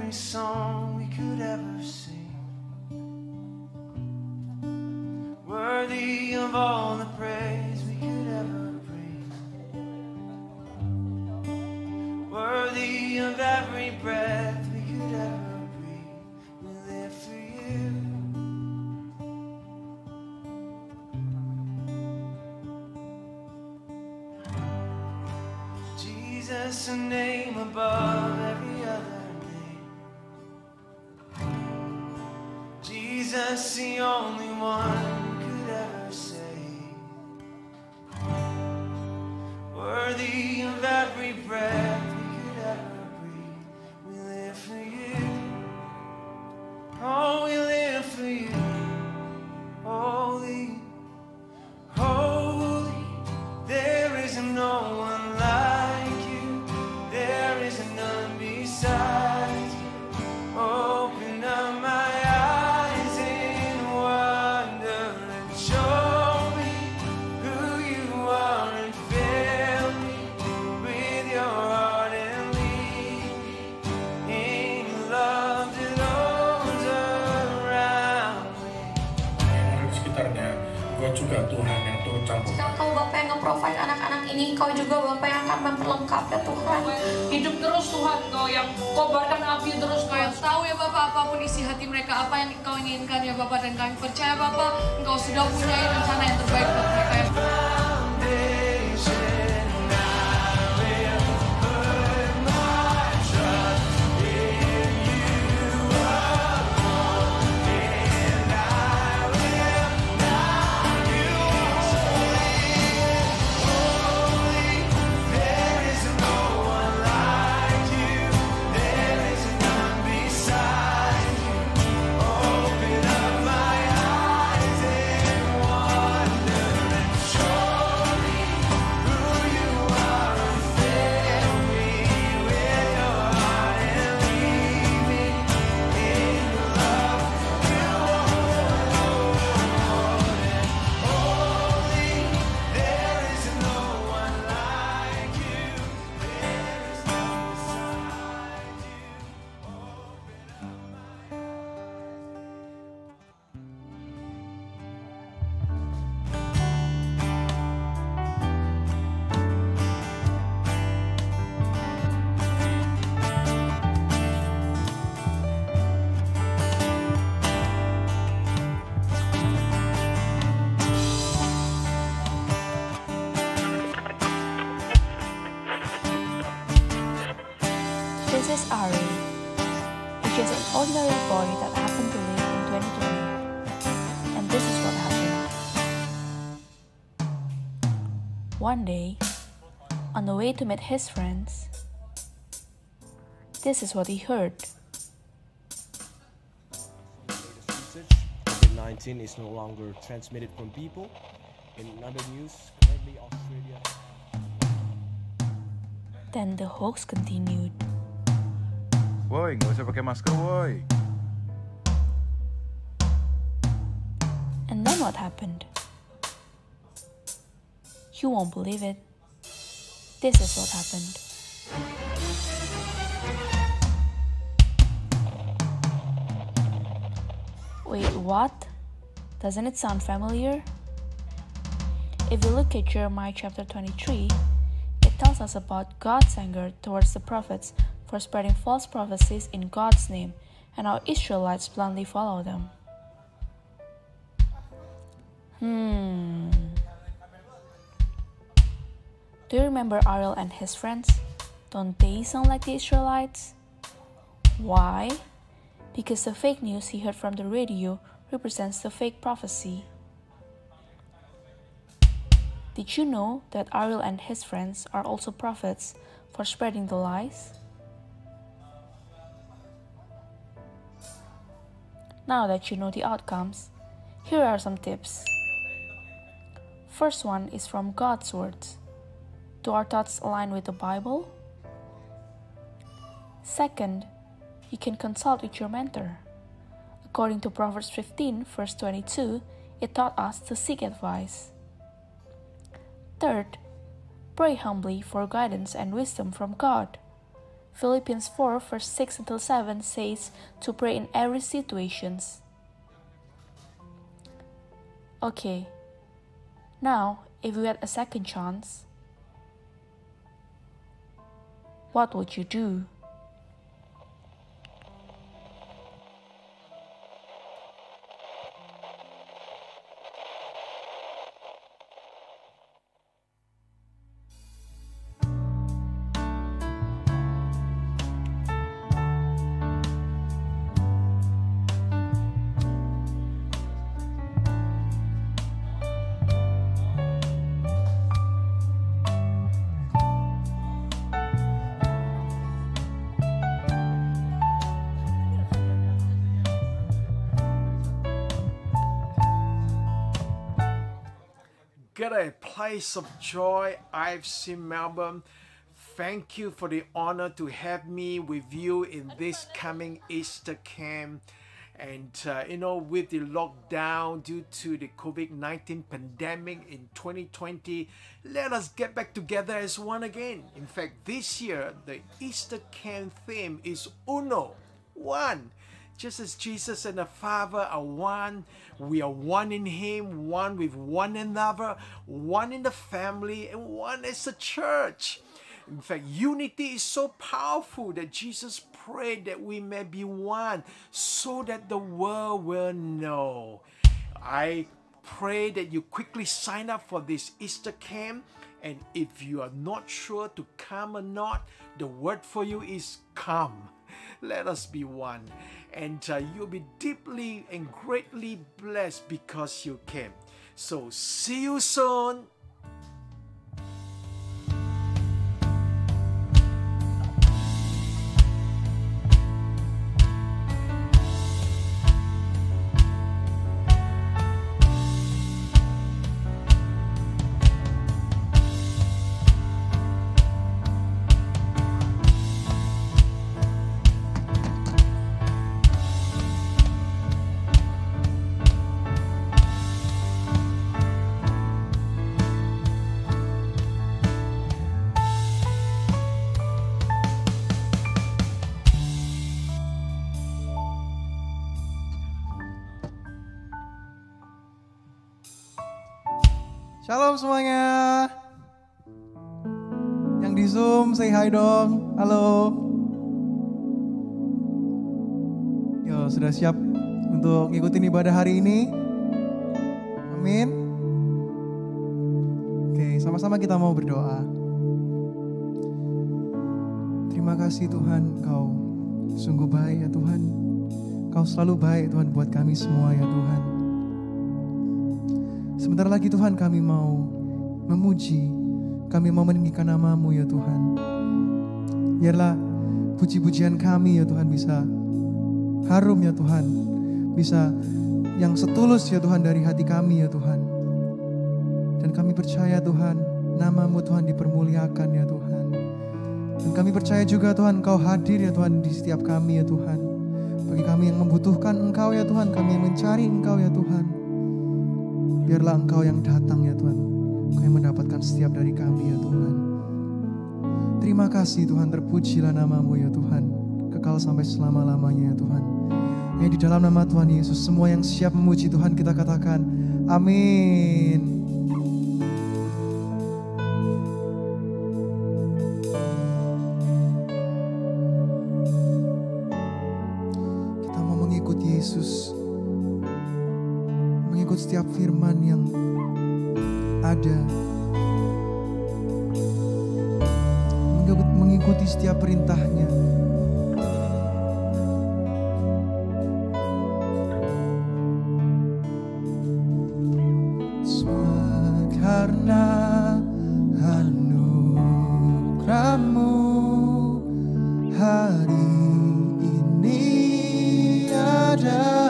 every song we could ever sing, worthy of all the praise we could ever bring, worthy of every breath we could ever breathe. We live for you. Jesus, a name above every other name. Jesus, the only one who could ever save, worthy of every breath we could ever breathe. We live for you. Oh, we live for you. Holy, holy, there is no one like you. There is none beside you. Open up my eyes in wonder and show me who you are, and fill me with your heart and lead me in love that holds around me. Di sekitarnya, Engkau juga Tuhan yang turut campur. Jika Engkau Bapa yang nge-provide anak-anak ini, Engkau juga Bapa yang akan memperlengkap ya Tuhan. Hidup terus Tuhan, Engkau yang kobarkan api terus, Engkau yang tahu ya Bapak apapun isi hati mereka, apa yang Engkau inginkan ya Bapak, dan kami percaya Bapak Engkau sudah punya rencana yang terbaik buat mereka ya. This is Ari. He's just an ordinary boy that happened to live in 2020. And this is what happened. One day, on the way to meet his friends, this is what he heard. COVID-19 is no longer transmitted from people. In other news, currently Australia. Then the hoax continued. Woi, nggak usah pakai masker, woi. And then what happened? You won't believe it. This is what happened. Wait, what? Doesn't it sound familiar? If we look at Jeremiah chapter 23, it tells us about God's anger towards the prophets for spreading false prophecies in God's name, and how Israelites blindly follow them. Do you remember Ariel and his friends? Don't they sound like the Israelites? Why? Because the fake news he heard from the radio represents the fake prophecy. Did you know that Ariel and his friends are also prophets for spreading the lies? Now that you know the outcomes, here are some tips. First one is from God's words. Do our thoughts align with the Bible? Second, you can consult with your mentor. According to Proverbs 15, verse 22, it taught us to seek advice. Third, pray humbly for guidance and wisdom from God. Philippians 4 verse 6 until 7 says to pray in every situations. Okay, now if you had a second chance, what would you do? Get a place of joy, IFC Melbourne. Thank you for the honor to have me with you in this coming Easter camp. And with the lockdown due to the COVID-19 pandemic in 2020, let us get back together as one again. In fact, this year, the Easter camp theme is Uno, one. Just as Jesus and the Father are one, we are one in Him, one with one another, one in the family, and one as a church. In fact, unity is so powerful that Jesus prayed that we may be one so that the world will know. I pray that you quickly sign up for this Easter camp. And if you are not sure to come or not, the word for you is come. Let us be one. And you'll be deeply and greatly blessed because you came. So see you soon. Shalom semuanya. Yang di Zoom say hi dong. Halo. Yo, sudah siap untuk ngikutin ibadah hari ini? Amin. Oke, sama-sama kita mau berdoa. Terima kasih Tuhan, Kau sungguh baik ya Tuhan. Kau selalu baik Tuhan buat kami semua ya Tuhan. Sebentar lagi Tuhan kami mau memuji, kami mau meninggikan nama-Mu ya Tuhan. Biarlah puji-pujian kami ya Tuhan bisa harum ya Tuhan. Bisa yang setulus ya Tuhan dari hati kami ya Tuhan. Dan kami percaya Tuhan, nama-Mu Tuhan dipermuliakan ya Tuhan. Dan kami percaya juga Tuhan Engkau hadir ya Tuhan di setiap kami ya Tuhan. Bagi kami yang membutuhkan Engkau ya Tuhan, kami yang mencari Engkau ya Tuhan. Biarlah Engkau yang datang ya Tuhan. Engkau yang mendapatkan setiap dari kami ya Tuhan. Terima kasih Tuhan, terpujilah nama-Mu ya Tuhan. Kekal sampai selama-lamanya ya Tuhan. Ya di dalam nama Tuhan Yesus, semua yang siap memuji Tuhan kita katakan amin. Kita mau mengikuti Yesus. Mengikut setiap firman yang ada, mengikuti setiap perintahnya. Semua karena anugerah-Mu hari ini ada.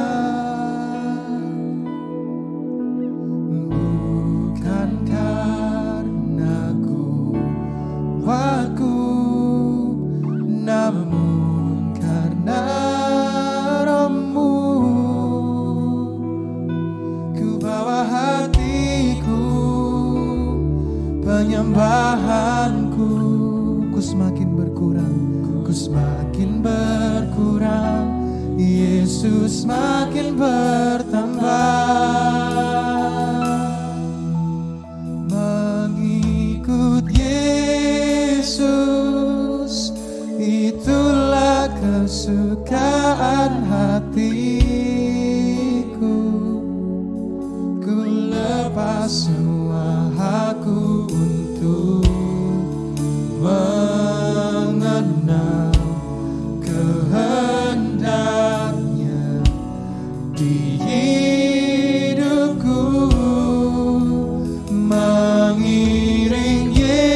Penyembahanku ku semakin berkurang, Ku semakin berkurang, Yesus semakin bertambah. Mengikut Yesus, itulah kesukaan hatiku. Ku lepas semua hakku untuk mengenal kehendaknya di hidupku. Mengiring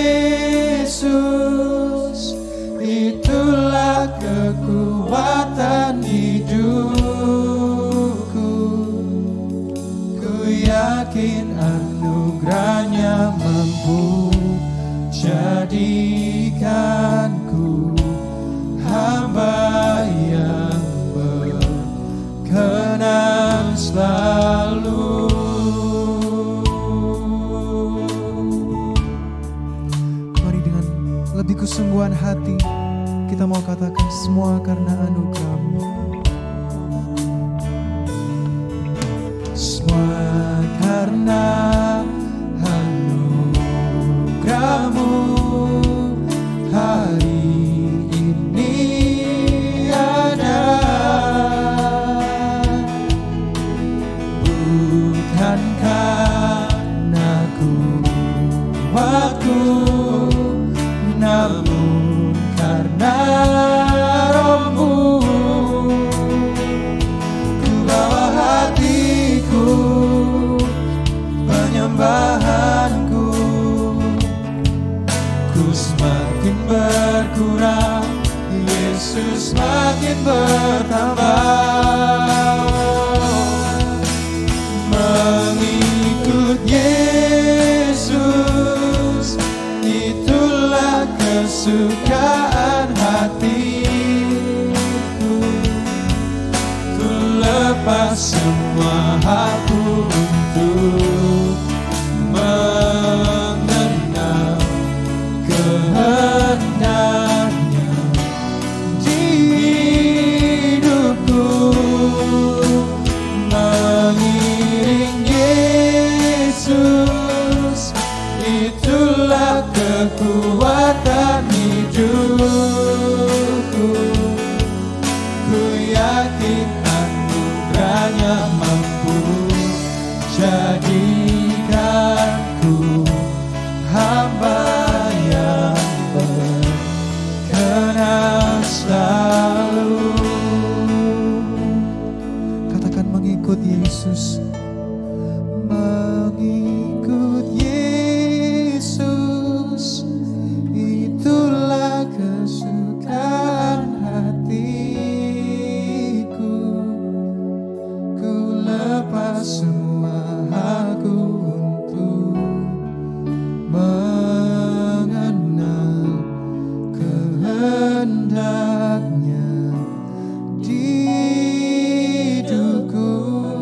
Yesus, itulah kekuatan hidupku. Ku yakin anugerahnya mampu jadikanku hamba yang berkenan selalu. Mari dengan lebih kesungguhan hati kita mau katakan semua karena anugerah-Mu. Semua karena anugerah-Mu hari ini ada, bukan karena kuatku, namun karena Roh-Mu. Ku bawa hatiku, penyembahanku. Ku semakin berkurang, Yesus semakin bertambah. Mengikut Yesus, itulah kesukaan hatiku. Ku lepas semua hakku untuk mengenal kehendaknya di hidupku. Mengiring Yesus, itulah kekuatan hidupku. Ku yakin anugerahnya mampu jadikanku hamba yang berkenan selalu. Katakan mengikut Yesus. Mengikut Yesus, itulah kesukaan hatiku. Ku lepas semua hakku untuk mengenal kehendaknya di hidupku.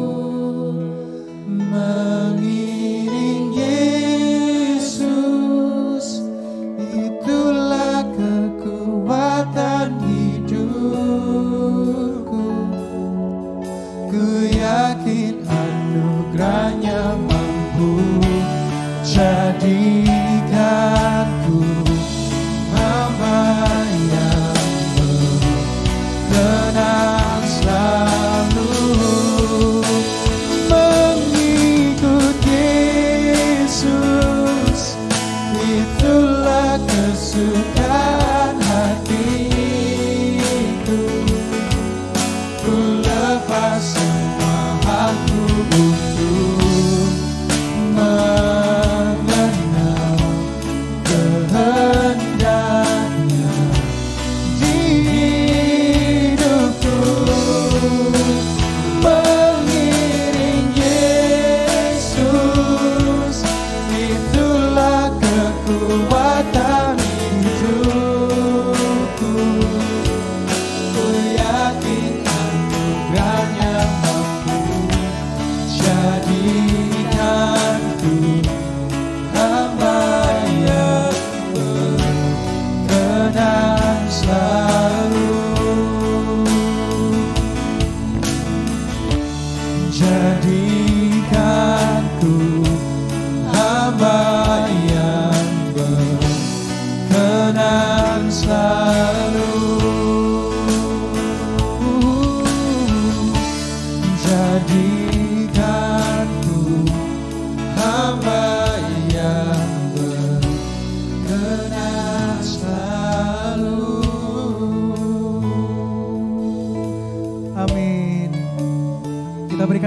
Mengiring Yesus, itulah kekuatan hidupku. Ku yakin anugerahnya mampu jadikanku hamba yang berkenan selalu. Mengikut Yesus, itulah kesukaan hatiku. Ku lepas semua hakku untuk mengenal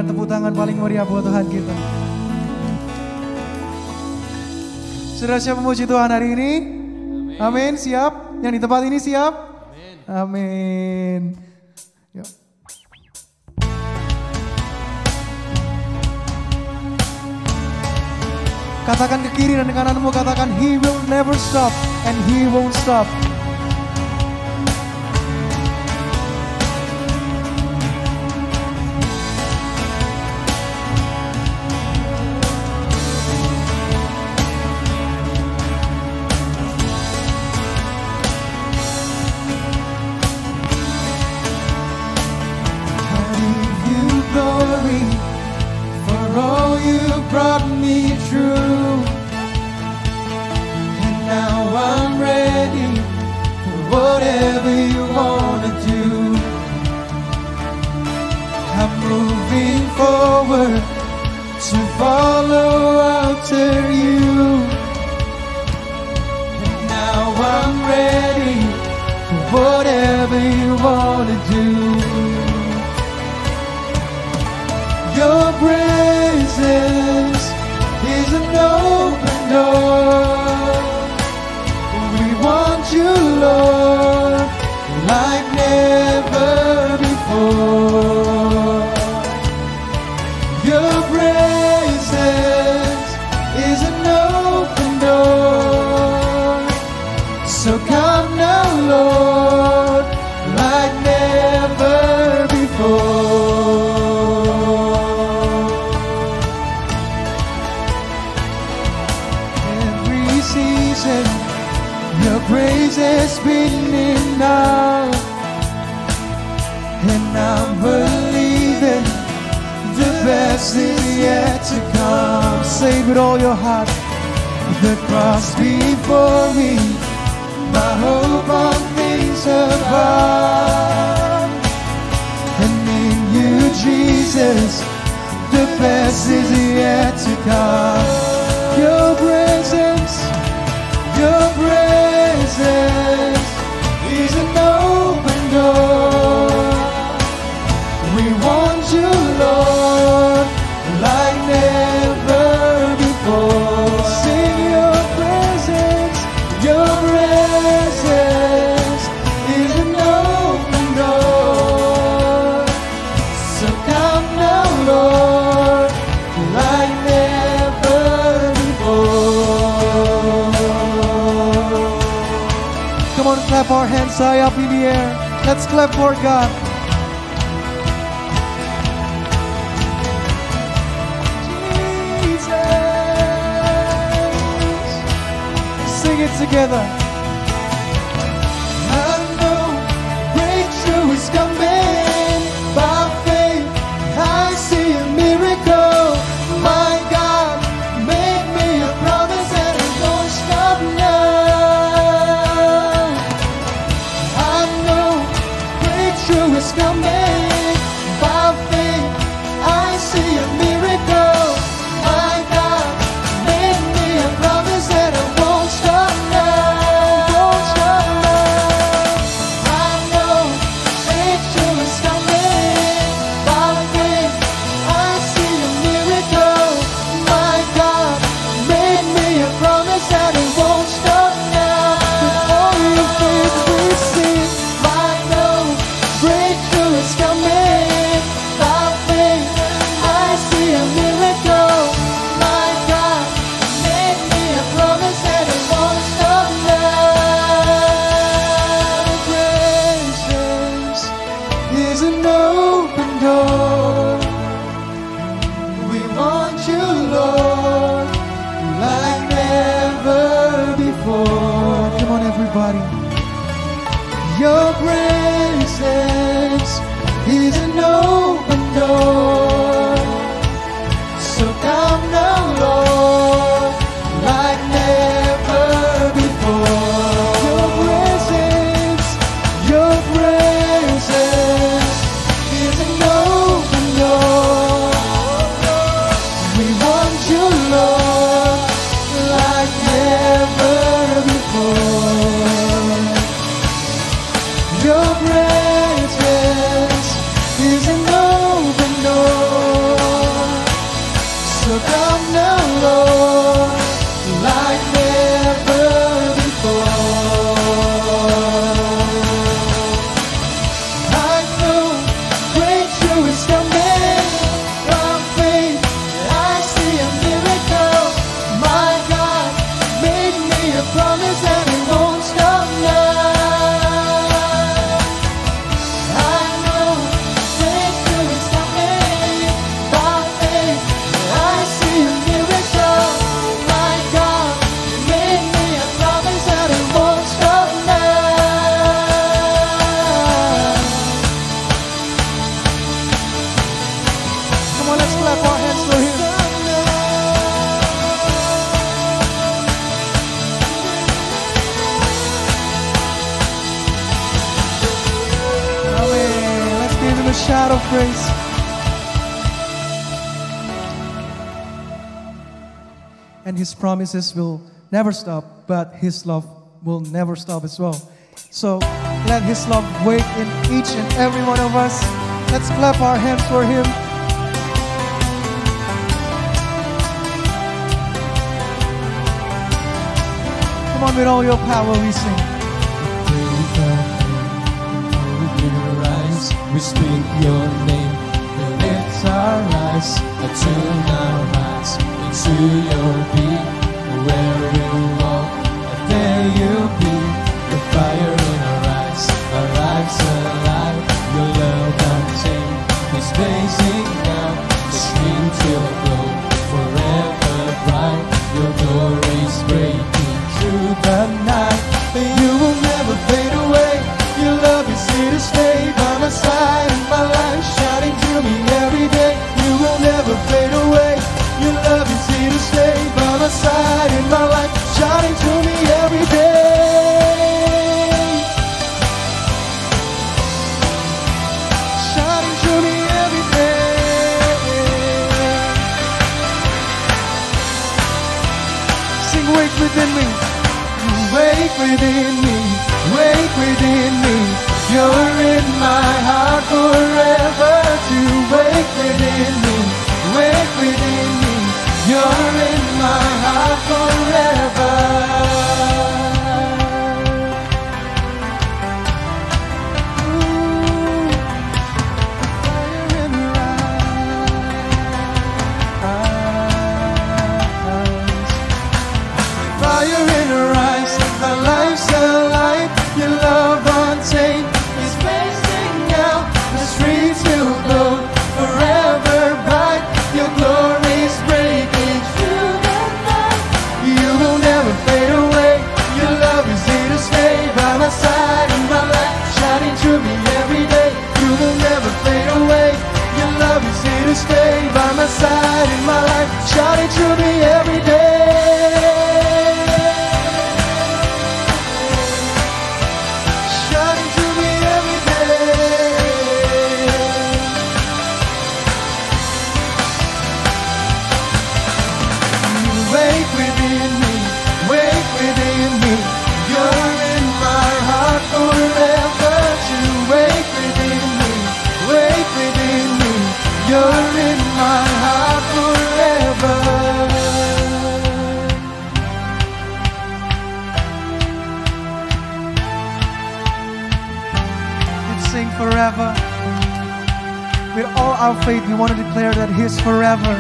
berikan tepuk tangan paling meriah buat Tuhan kita. Saudara siap memuji Tuhan hari ini? Amin. Siap? Yang di tempat ini siap? Amin. Yuk. Katakan ke kiri dan ke kananmu, katakan He will never stop and He won't stop. Brought me through, and now I'm ready for whatever you wanna do. I'm moving forward to follow after you, and now I'm ready for whatever you wanna do. Your presence is an open door. We want you, Lord, like never before. Your presence is an open door. So come now, Lord, like never before. Your praise has been enough, and I'm believing the best is yet to come. Say it with all your heart. The cross before me, my hope on things above, and in you, Jesus, the best is yet to come. Your presence is an open door. We want you, Lord, like never before. Sing your presence is an open door. So come now, Lord, like never before. Come on, clap our hands high up in the air. Let's clap for God. Jesus. Sing it together. I know breakthrough is coming. By faith, I see a miracle. My God, make me a promise and it won't stop now. Is coming. By faith, I see a miracle. My God, make me a promise that I won't stop now. Won't stop now. I know breakthrough is coming. By faith, I see a miracle. My God, make me a promise that it won't stop now. With all your faith we see. I know breakthrough is coming. By faith, I see a miracle. My God, make me a promise that it won't stop now. Presence is an open door. We want you, Lord, like never before. Come on, everybody. Your presence is an open door. So come now, Lord, like never before. Your presence is an open door. We want you, Lord, like never before. Your presence is an open door. will come now, Lord, like never before. I know breakthrough is coming from faith. I see a miracle. My God made me a promise and it won't stop now. I know breakthrough is coming by faith. I see a miracle. My God made me a promise and it won't stop now. Come on, let's clap our hands for Him. Amen. Let's give Him a shout of praise. And His promises will never stop, but His love will never stop as well. So let His love wake in each and every one of us. Let's clap our hands for Him. Come on, with all your power we sing. We speak your name, we lift our eyes, attune our hearts into your beat. Where you walk, there you be. The fire in our eyes, our lives alive. Your love untamed is blazing now. The stream till glow, forever bright. Your glory's breaking through the night. You will never fade away. Your love is here to stay by my side in my life, shining through me every day. You will never fade away. Your love is here to stay by my side in my life, shining through me every day. Shining through me every day. Sing, wake within me. Wake within me. Wake within me. You're in my heart forever to wake within me. Wake within me. You're in my heart forever. Ooh, fire in your eyes. Fire in her eyes. Our life's alive. Your love untamed is blazing out. The streets will glow forever bright. Your glory's breaking through the night. You will never fade away. Your love is here to stay by my side in my life, shining through me every day. You will never fade away. Your love is here to stay by my side in my life, shining through me every day. Shining through me every day. Wake within me, wake within me. You're in my heart forever to wake within me, wake within me. You're in my heart forever. Let's sing forever. With all our faith, we want to declare that He's forever.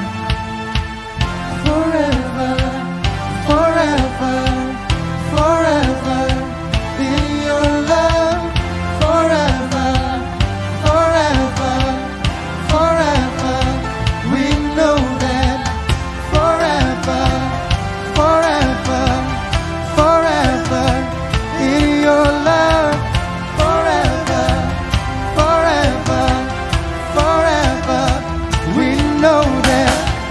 Forever, forever, forever in your love. Forever, forever, forever. We know that forever, forever, forever in your love. Forever, forever, forever. We know that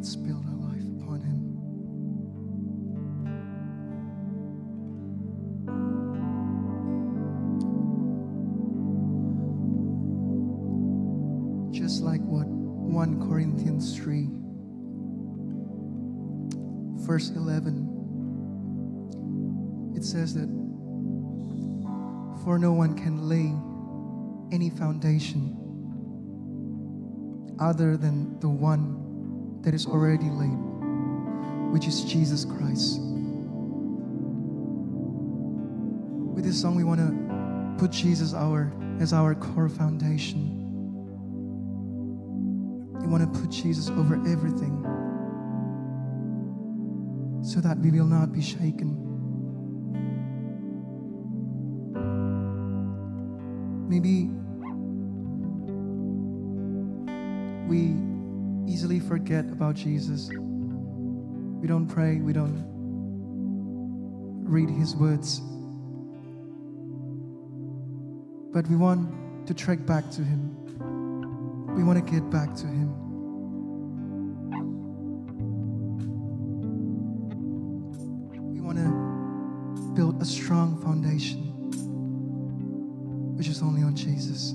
let's build our life upon Him. Just like what 1 Corinthians 3, verse 11, it says that, for no one can lay any foundation other than the one that is already laid, which is Jesus Christ. With this song, we want to put Jesus as our core foundation. We want to put Jesus over everything so that we will not be shaken. Maybe we easily forget about Jesus. We don't pray, we don't read His words. But we want to track back to Him. We want to get back to Him. We want to build a strong foundation, which is only on Jesus.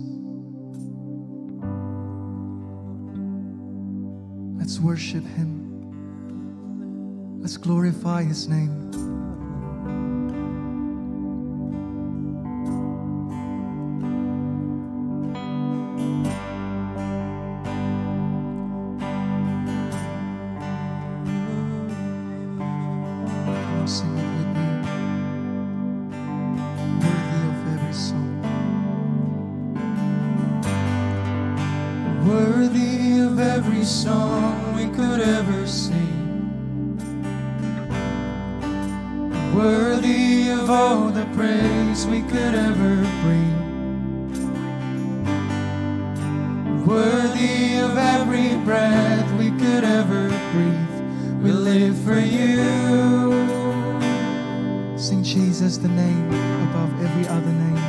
Let's worship Him. Let's glorify His name. Sing it with me. Worthy of every song. Worthy of every song we could ever sing. Worthy of all the praise we could ever bring. Worthy of every breath we could ever breathe. We live for You. Sing Jesus, the name above every other name.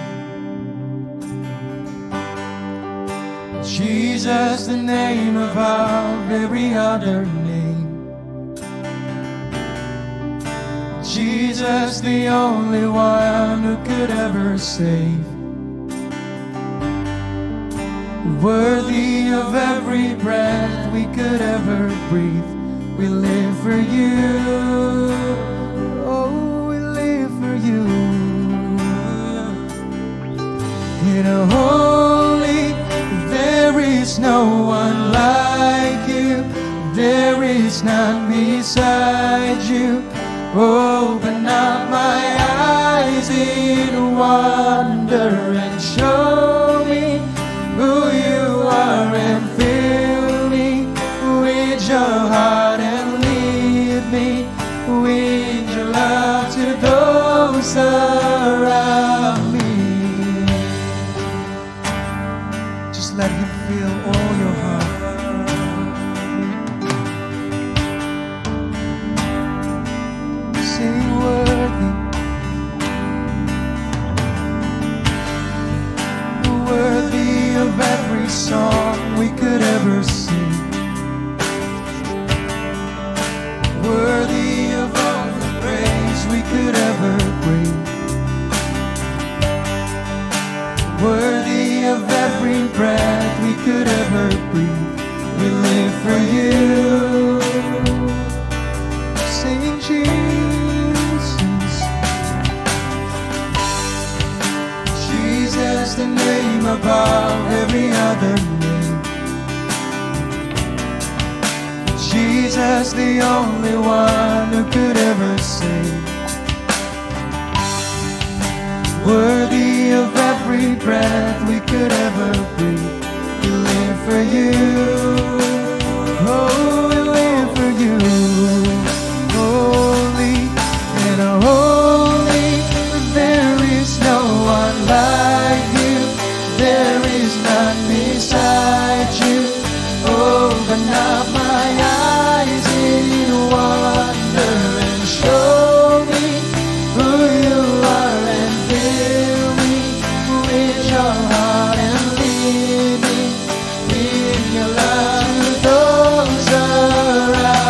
Jesus, the name above every other name. Jesus, the only one who could ever save. Worthy of every breath we could ever breathe. We live for You. Oh, we live for You. In a holy, there is no one like You. There is none beside You. Open up my eyes in wonder and show me who You are, and fill me with Your heart and lead me with Your love to those around me. Just let Him fill all your heart. Sing worthy, worthy of every song we could ever sing. Worthy of all the praise we could ever bring. Worthy of every breath we could ever breathe. We live for You. Sing Jesus. Jesus, the name above every other name. Jesus, the only one who could ever save. Worthy of every breath we could ever breathe. We live for You. Oh, we live for You. Holy and holy, there is no one like You. There is none beside You. Open up my eyes in wonder and show me who You are, and fill me with Your heart and lead me with Your love to those around.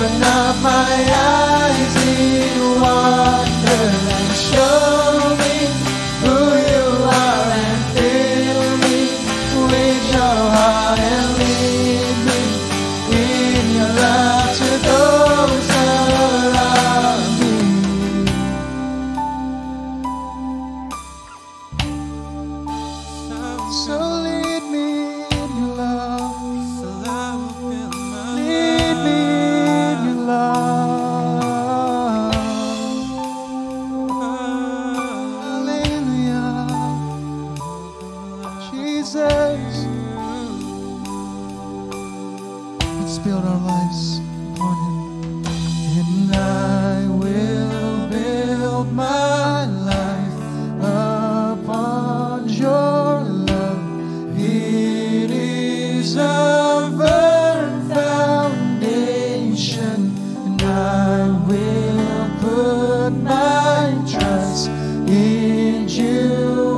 Open up my eyes in wonder and show me who you are and fill me with your heart and lead me in your love to those around me. So lead me in your love. Lead me in your love. Hallelujah. Jesus. Let's build our lives upon Him. And I will build my life upon your love. It is a firm foundation, and I will put my trust in you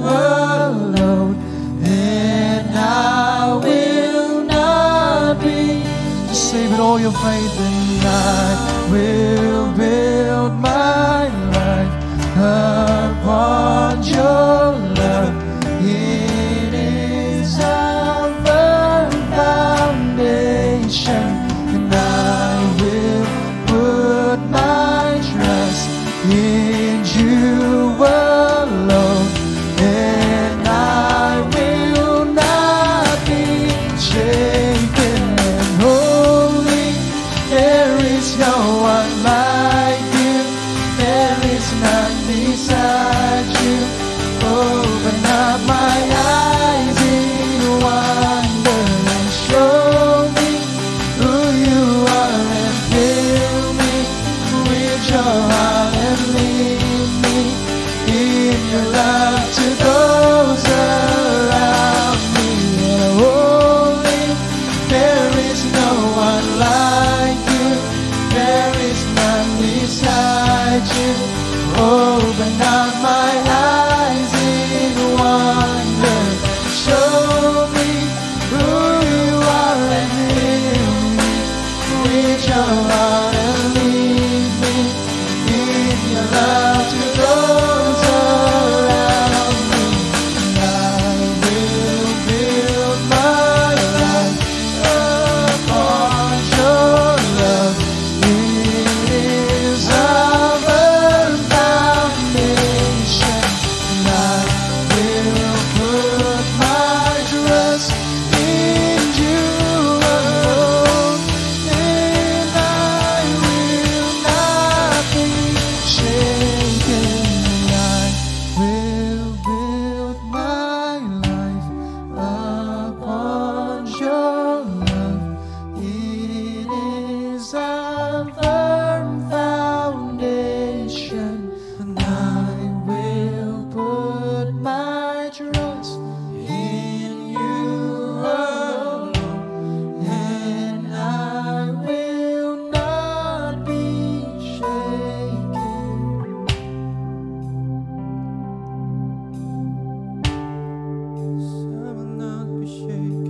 alone. And I will not be. Just say with all your faith, and I will build my life upon your love. It is a firm foundation, and I will put my trust in you alone. And I will not be shaken. And holy, there is no one like you. There is none beside you. Open up my eyes in wonder and show me who you are and fill me with your heart and lead me in your love to those around me. Holy, there is no one like you. There is none beside you. Open up my eyes in wonder. Show me who you are and fill me with your heart and lead me in your love to those around me. And I will build my life upon your love. It is a firm foundation, and I will put my trust in you alone. And I will not be shaken. I will build my life upon your love. It is a firm foundation, and I will put my trust in you alone. And I will not be shaken. I will not be shaken.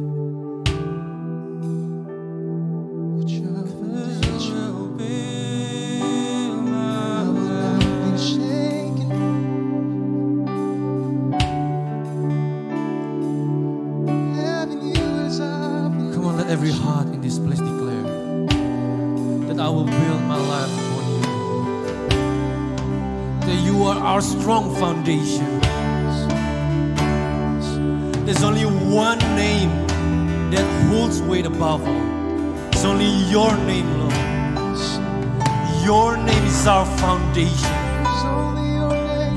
With your foundation, I will not be shaken. Having you as our Come on, let every heart in this place declare that I will build my life upon you. That you are our strong foundation. There's only one name that holds weight above all. It's only your name, Lord. Your name is our foundation. There's only your name.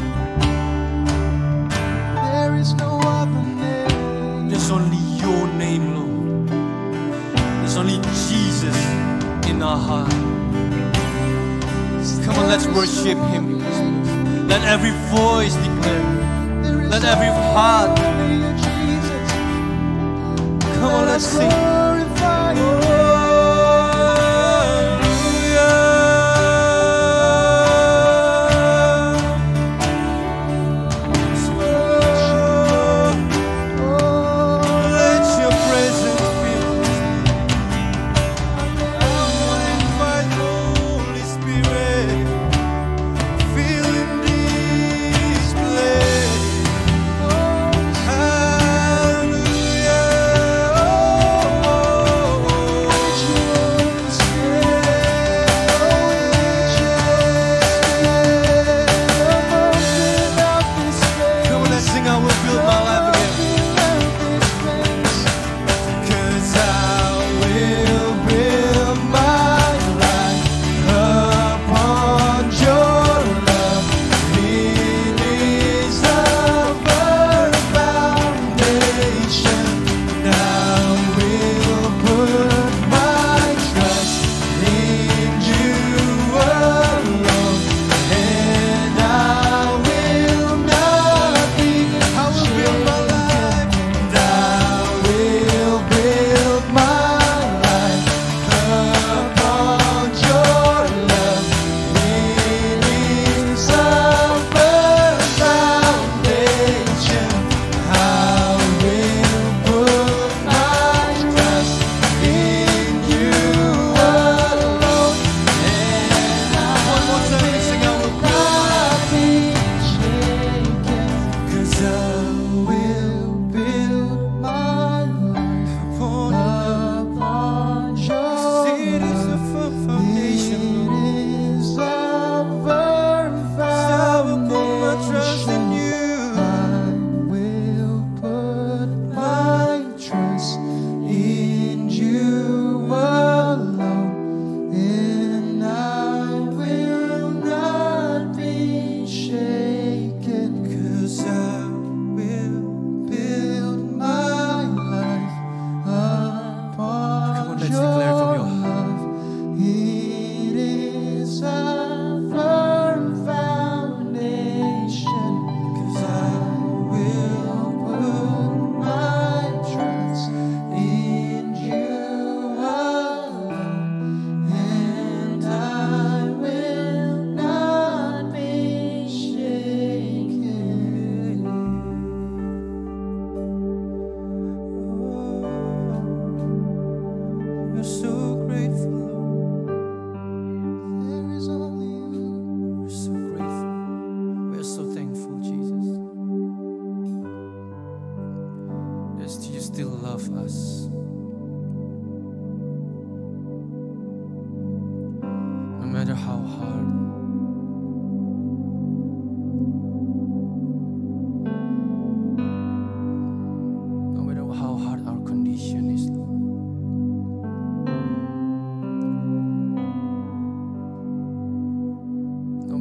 There is no other name. There's only your name, Lord. There's only Jesus in our heart. Come on, let's worship Him. Let every voice declare. Let every heart. Come on, let's sing. Glorify your name. Let your presence fill this place.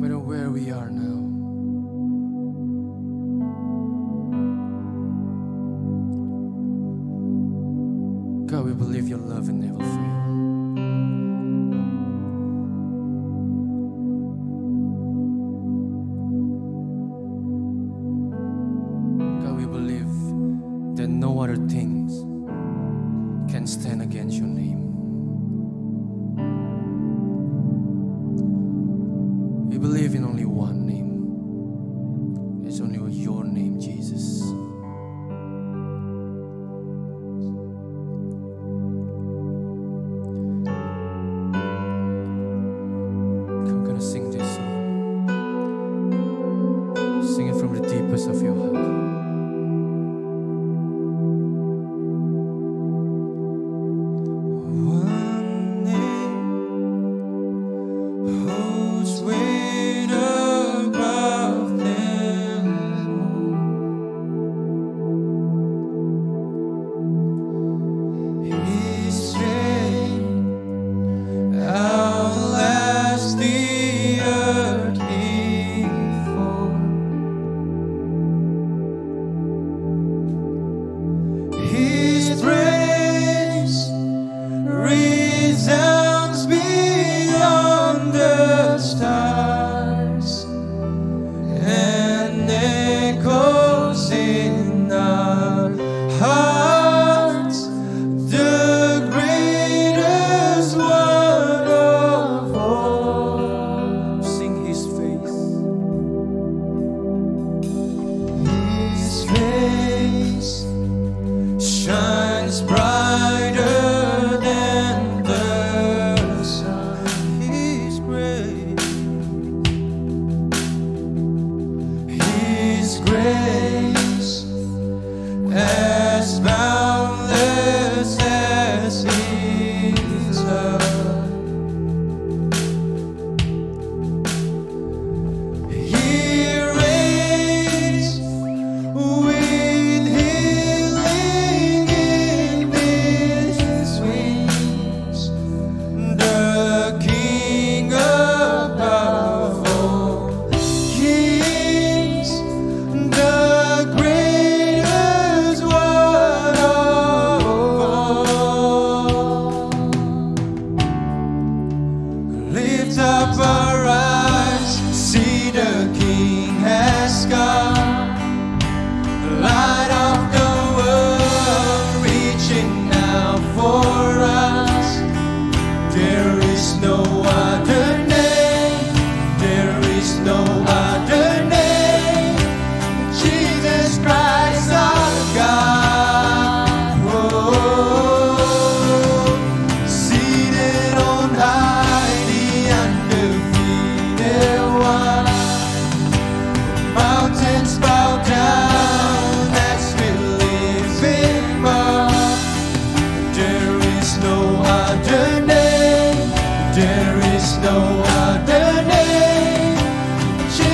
matter where we are now. God, we believe your love will never fail. God, we believe that no other things can stand against your name. We believe in only one name. It's only your name, Jesus. I'm gonna sing this song. Sing it from the deepest of your heart. One name holds weight above them all. His strength outlasts the earth before. His praise resounds beyond the stars and echoes in our hearts. The greatest one of all. Sing his face. His face shines brighter than the sun. His grace, as boundless as his love. He reigns with healing in his wings, the King above all kings, the greatest one of all. Lift up our eyes, see the King has come, light of the world, reaching out for us. There is no other name, there is no other name, Jesus Christ our God. Oh, seated on high, the undefeated one. Mountains bow down as we live in mud. There is no other name, there is no other name,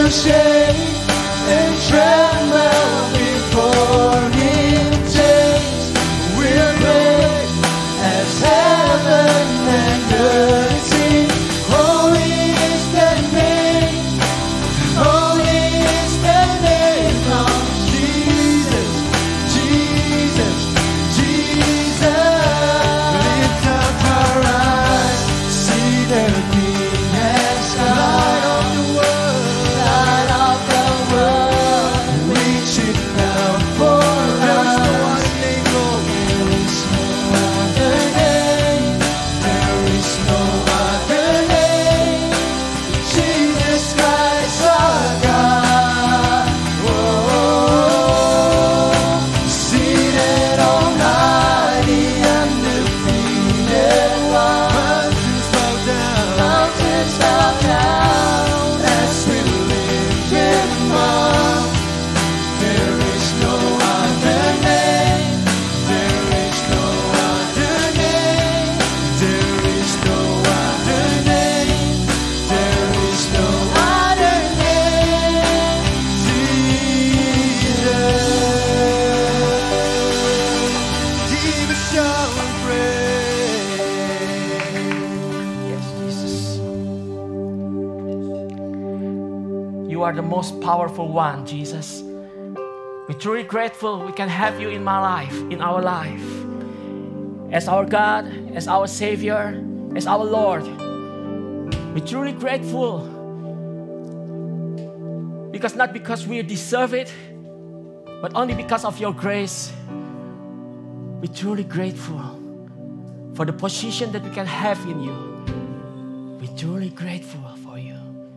shake and tremble before Him. Chains will break as heaven and earth sing. Holy is the name, holy is the name of Jesus, Jesus, Jesus. Lift up our eyes, see the King has come. Light of the world, light of the world, reaching out for us. There is no other name, there is no other name. Jesus Christ our God. Oh, seated on high, the undefeated one. Mountains bow down as we lift Him up. There is no other name, there is no other name, there is no other name, there is no other name, Jesus. Give us your praise. Yes, Jesus. You are the most powerful one, Jesus. We're truly grateful we can have you in my life, in our life. As our God, as our Savior, as our Lord. We're truly grateful. Because not because we deserve it, but only because of your grace. We're truly grateful for the position that we can have in you. We're truly grateful for you.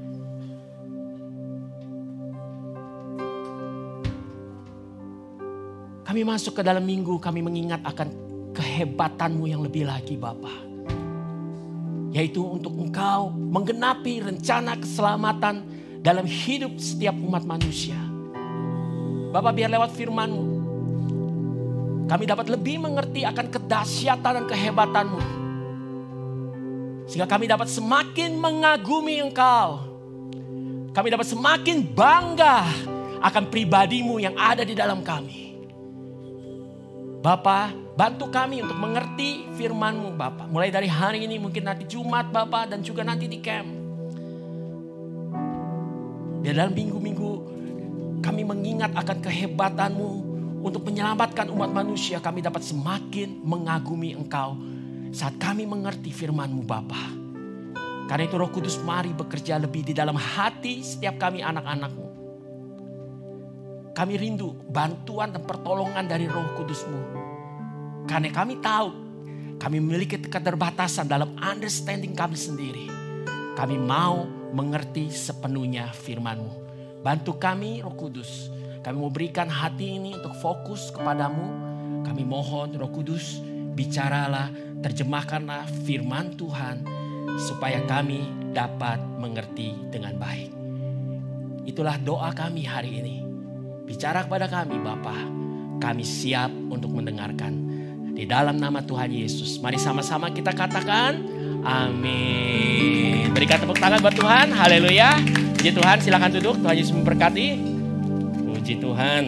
Kami masuk ke dalam minggu, kami mengingat akan kehebatan-Mu yang lebih lagi Bapa. Yaitu untuk Engkau menggenapi rencana keselamatan dalam hidup setiap umat manusia. Bapa, biar lewat firman-Mu, kami dapat lebih mengerti akan kedahsyatan dan kehebatan-Mu. Sehingga kami dapat semakin mengagumi Engkau. Kami dapat semakin bangga akan pribadi-Mu yang ada di dalam kami. Bapa, bantu kami untuk mengerti firman-Mu Bapa. Mulai dari hari ini, mungkin nanti Jumat Bapa, dan juga nanti di camp. Biar dalam minggu-minggu kami mengingat akan kehebatan-Mu untuk menyelamatkan umat manusia. Kami dapat semakin mengagumi Engkau saat kami mengerti firman-Mu Bapa. Karena itu Roh Kudus mari bekerja lebih di dalam hati setiap kami anak-anak-Mu. Kami rindu bantuan dan pertolongan dari Roh Kudus-Mu. Karena kami tahu kami memiliki keterbatasan dalam understanding kami sendiri. Kami mau mengerti sepenuhnya firman-Mu. Bantu kami Roh Kudus. Kami mau berikan hati ini untuk fokus kepadamu. Kami mohon Roh Kudus, bicaralah, terjemahkanlah firman Tuhan. Supaya kami dapat mengerti dengan baik. Itulah doa kami hari ini. Bicara kepada kami Bapa. Kami siap untuk mendengarkan. Di dalam nama Tuhan Yesus. Mari sama-sama kita katakan amin. Berikan tepuk tangan buat Tuhan. Haleluya. Puji Tuhan, silakan duduk. Tuhan Yesus memberkati. Puji Tuhan.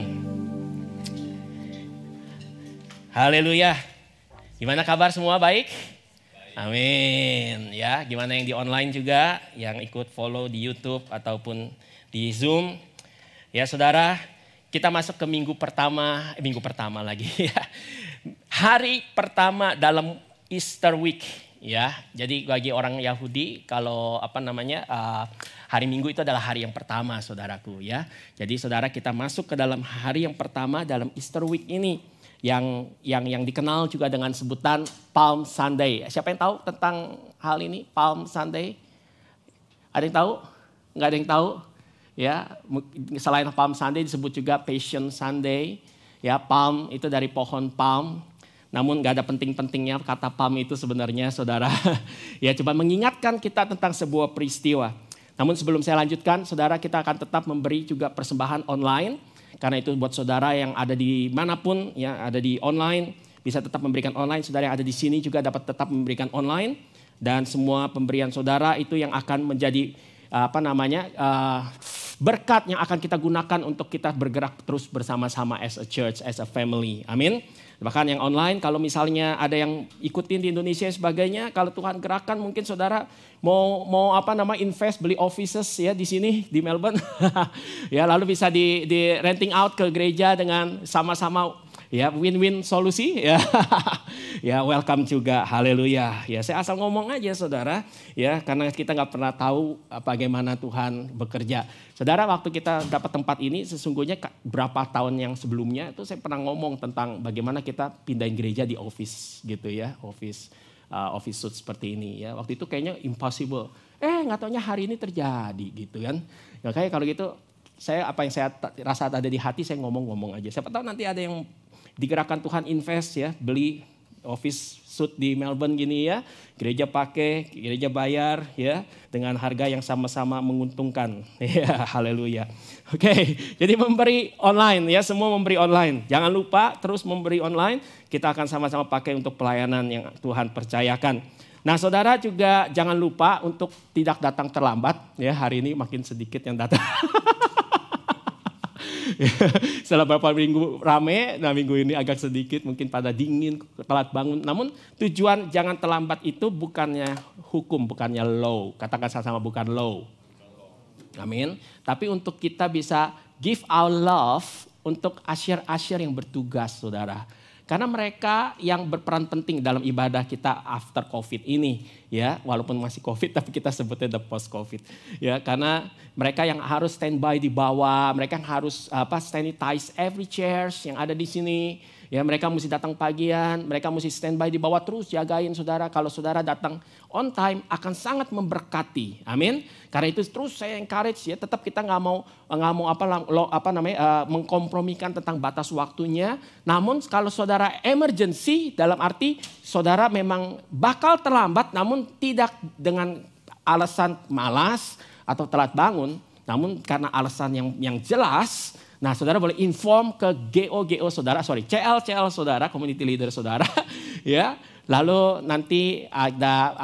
Haleluya. Gimana kabar semua, baik? Amin. Ya, gimana yang di online juga, yang ikut follow di YouTube ataupun di Zoom. Ya, Saudara, kita masuk ke minggu pertama lagi ya. Hari pertama dalam Easter week ya. Jadi bagi orang Yahudi kalau hari Minggu itu adalah hari yang pertama, saudaraku ya. Jadi saudara, kita masuk ke dalam hari yang pertama dalam Easter week ini yang dikenal juga dengan sebutan Palm Sunday. Siapa yang tahu tentang hal ini, Palm Sunday? Ada yang tahu? Nggak ada yang tahu? Ya, selain Palm Sunday disebut juga Passion Sunday. Ya, palm itu dari pohon palm. Namun nggak ada penting-pentingnya kata palm itu sebenarnya, saudara. Ya, coba mengingatkan kita tentang sebuah peristiwa. Namun sebelum saya lanjutkan, saudara, kita akan tetap memberi juga persembahan online. Karena itu buat saudara yang ada di manapun, ya, ada di online, bisa tetap memberikan online. Saudara yang ada di sini juga dapat tetap memberikan online. Dan semua pemberian saudara itu yang akan menjadi berkat yang akan kita gunakan untuk kita bergerak terus bersama-sama as a church, as a family. Amin. Bahkan yang online, kalau misalnya ada yang ikutin di Indonesia dan sebagainya, kalau Tuhan gerakan mungkin saudara mau invest beli offices ya di sini di Melbourne. Ya, lalu bisa di renting out ke gereja dengan sama-sama ya win-win solusi ya. Ya, welcome juga. Haleluya. Ya, saya asal ngomong aja saudara ya, karena kita nggak pernah tahu bagaimana Tuhan bekerja. Saudara, waktu kita dapat tempat ini sesungguhnya berapa tahun yang sebelumnya itu saya pernah ngomong tentang bagaimana kita pindahin gereja di office gitu ya, office suite seperti ini ya. Waktu itu kayaknya impossible. Nggak taunya hari ini terjadi gitu kan. Ya, kayak kalau gitu apa yang saya rasa ada di hati saya ngomong aja. Siapa tahu nanti ada yang digerakkan Tuhan invest ya, beli office suite di Melbourne gini ya, gereja pakai, gereja bayar ya, dengan harga yang sama-sama menguntungkan. Ya, haleluya. Oke, jadi memberi online ya, semua memberi online. Jangan lupa terus memberi online, kita akan sama-sama pakai untuk pelayanan yang Tuhan percayakan. Nah, saudara juga jangan lupa untuk tidak datang terlambat ya, hari ini makin sedikit yang datang. Setelah beberapa minggu rame, nah minggu ini agak sedikit mungkin pada dingin, telat bangun. Namun tujuan jangan terlambat itu bukannya hukum, bukannya law. Katakan sama-sama bukan law. Amin. Tapi untuk kita bisa give our love untuk asyir-asyir yang bertugas saudara. Karena mereka yang berperan penting dalam ibadah kita after COVID ini, ya, walaupun masih COVID tapi kita sebutnya the post COVID, ya, karena mereka yang harus standby di bawah, mereka yang harus sanitize every chairs yang ada di sini, ya, mereka mesti datang pagian, mereka mesti standby di bawah terus jagain saudara. Kalau saudara datang on time akan sangat memberkati, amin. Karena itu terus saya encourage ya, tetap kita nggak mau mengkompromikan tentang batas waktunya. Namun kalau saudara emergency dalam arti saudara memang bakal terlambat, namun tidak dengan alasan malas atau telat bangun, namun karena alasan yang jelas. Nah, saudara boleh inform ke CL saudara, community leader saudara, ya. Lalu nanti ada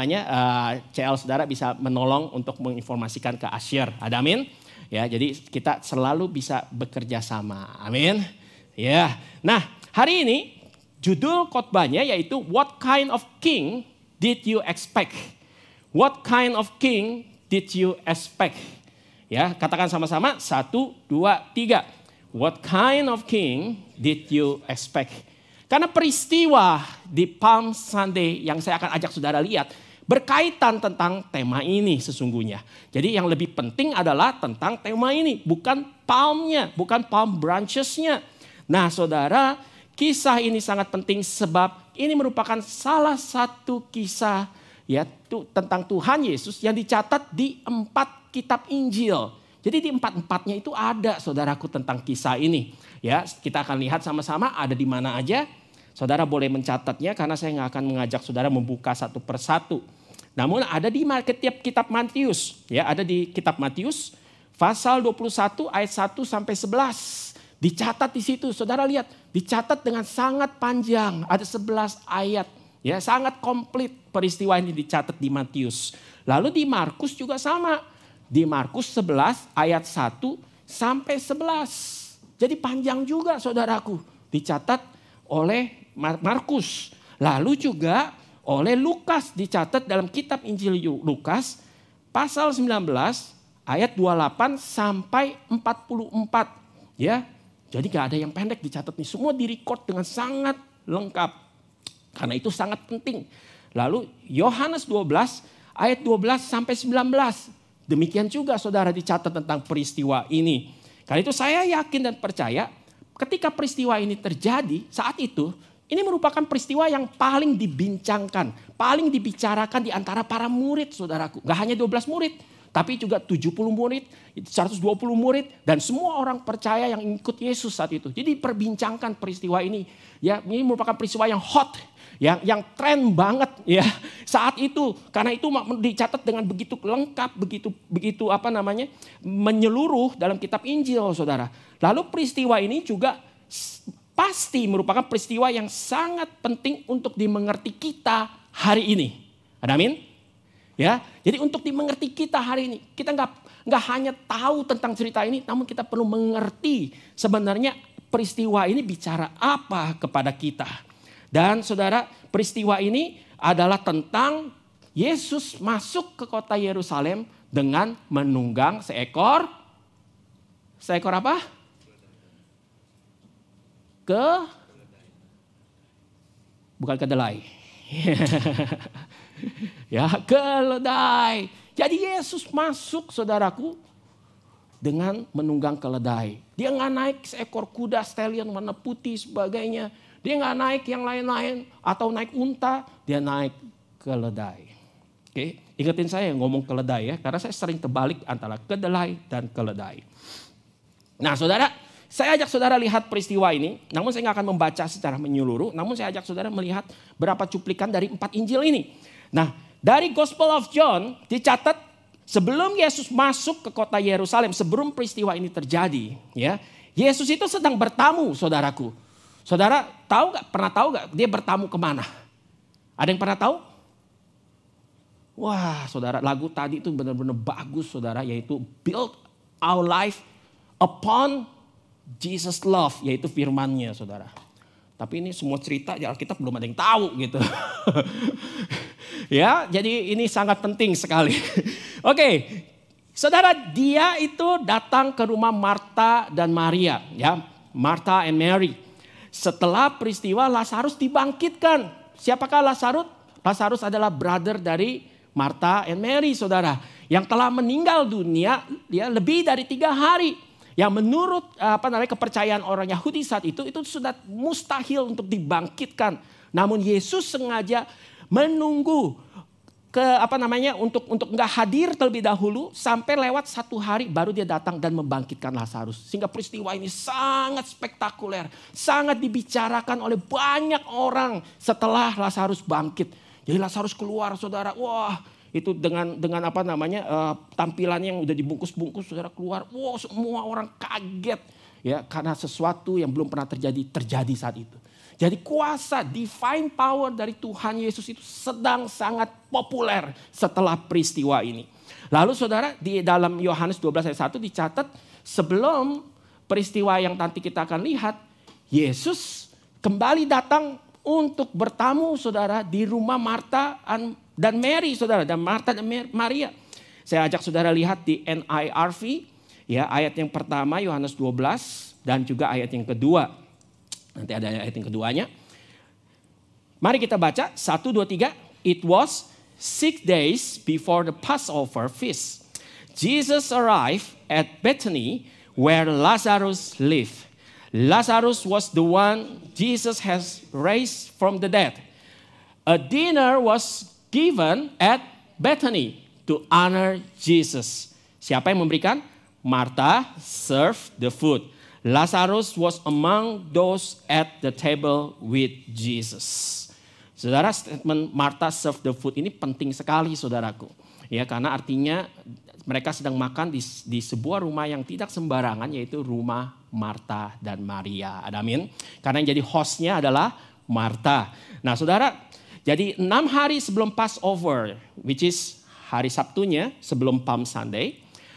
CL saudara bisa menolong untuk menginformasikan ke asyir. Ada amin? Ya, jadi kita selalu bisa bekerja sama. Amin. Ya. Nah, hari ini judul khotbahnya yaitu What kind of king did you expect? What kind of king did you expect? Ya, katakan sama-sama 1, 2, 3. What kind of king did you expect? Karena peristiwa di Palm Sunday yang saya akan ajak saudara lihat berkaitan tentang tema ini sesungguhnya. Jadi yang lebih penting adalah tentang tema ini, bukan palmnya, bukan palm branchesnya. Nah saudara, kisah ini sangat penting sebab ini merupakan salah satu kisah ya tentang Tuhan Yesus yang dicatat di 4 kitab Injil. Jadi di 4-4-nya itu ada saudaraku tentang kisah ini. Ya, kita akan lihat sama-sama ada di mana aja. Saudara boleh mencatatnya karena saya nggak akan mengajak saudara membuka satu persatu. Namun ada di tiap kitab Matius. Ya, ada di kitab Matius pasal 21 ayat 1 sampai 11. Dicatat di situ, saudara lihat. Dicatat dengan sangat panjang, ada 11 ayat. Ya, sangat komplit peristiwa ini dicatat di Matius. Lalu di Markus juga sama. Di Markus 11 ayat 1 sampai 11. Jadi panjang juga saudaraku. Dicatat oleh Markus. Lalu juga oleh Lukas dicatat dalam kitab Injil Lukas pasal 19 ayat 28 sampai 44. Ya. Jadi gak ada yang pendek dicatat nih. Semua direcord dengan sangat lengkap. Karena itu sangat penting. Lalu Yohanes 12 ayat 12 sampai 19. Demikian juga saudara dicatat tentang peristiwa ini. Karena itu saya yakin dan percaya ketika peristiwa ini terjadi saat itu, ini merupakan peristiwa yang paling dibincangkan, paling dibicarakan di antara para murid saudaraku. Gak hanya 12 murid, tapi juga 70 murid, 120 murid, dan semua orang percaya yang ikut Yesus saat itu. Jadi perbincangkan peristiwa ini. Ya, ini merupakan peristiwa yang hot, yang tren banget ya saat itu. Karena itu dicatat dengan begitu lengkap, begitu menyeluruh dalam kitab Injil saudara. Lalu peristiwa ini juga pasti merupakan peristiwa yang sangat penting untuk dimengerti kita hari ini. Ada amin? Ya, jadi untuk dimengerti kita hari ini, kita nggak hanya tahu tentang cerita ini, namun kita perlu mengerti sebenarnya peristiwa ini bicara apa kepada kita. Dan saudara, peristiwa ini adalah tentang Yesus masuk ke kota Yerusalem dengan menunggang seekor apa? Bukan kedelai. Ya, keledai. Jadi Yesus masuk, saudaraku, dengan menunggang keledai. Dia nggak naik seekor kuda stallion warna putih sebagainya. Dia nggak naik yang lain-lain atau naik unta. Dia naik keledai. Oke, ingetin saya ngomong keledai ya, karena saya sering terbalik antara kedelai dan keledai. Nah, saudara, saya ajak saudara lihat peristiwa ini. Namun saya nggak akan membaca secara menyeluruh. Namun saya ajak saudara melihat berapa cuplikan dari 4 Injil ini. Nah, dari Gospel of John dicatat sebelum Yesus masuk ke kota Yerusalem, sebelum peristiwa ini terjadi, ya, Yesus itu sedang bertamu, saudaraku. Saudara pernah tahu gak dia bertamu kemana? Ada yang pernah tahu? Wah, saudara, lagu tadi itu benar-benar bagus, saudara, yaitu Build Our Life Upon Jesus Love, yaitu firman-Nya, saudara. Tapi ini semua cerita Alkitab belum ada yang tahu gitu. Ya, jadi ini sangat penting sekali. Oke, saudara, dia itu datang ke rumah Marta dan Maria, ya, Martha and Mary. Setelah peristiwa Lazarus dibangkitkan. Siapakah Lazarus? Lazarus adalah brother dari Martha and Mary, saudara, yang telah meninggal dunia ya lebih dari 3 hari. Yang menurut kepercayaan orang Yahudi saat itu sudah mustahil untuk dibangkitkan. Namun Yesus sengaja menunggu untuk nggak hadir terlebih dahulu sampai lewat 1 hari baru dia datang dan membangkitkan Lazarus. Sehingga peristiwa ini sangat spektakuler, sangat dibicarakan oleh banyak orang setelah Lazarus bangkit. Jadi Lazarus keluar, saudara, wah, itu dengan tampilannya yang udah dibungkus-bungkus, saudara, keluar. Wow, semua orang kaget ya, karena sesuatu yang belum pernah terjadi saat itu. Jadi kuasa divine power dari Tuhan Yesus itu sedang sangat populer setelah peristiwa ini. Lalu saudara, di dalam Yohanes 12 ayat 1 dicatat sebelum peristiwa yang nanti kita akan lihat, Yesus kembali datang untuk bertamu, saudara, di rumah Marta dan Mary, saudara, dan Marta dan Maria. Saya ajak saudara lihat di NIRV, ya, ayat yang pertama Yohanes 12 dan juga ayat yang kedua. Nanti ada ayat yang keduanya. Mari kita baca 1, 2, 3. It was 6 days before the Passover feast. Jesus arrived at Bethany where Lazarus lived. Lazarus was the one Jesus has raised from the dead. A dinner was given at Bethany to honor Jesus. Siapa yang memberikan? Martha served the food. Lazarus was among those at the table with Jesus. Saudara, statement Martha served the food ini penting sekali, saudaraku. Ya, karena artinya mereka sedang makan di sebuah rumah yang tidak sembarangan, yaitu rumah Martha dan Maria. Amin. Karena yang jadi hostnya adalah Martha. Nah, saudara, jadi 6 hari sebelum Passover, which is hari Sabtunya sebelum Palm Sunday.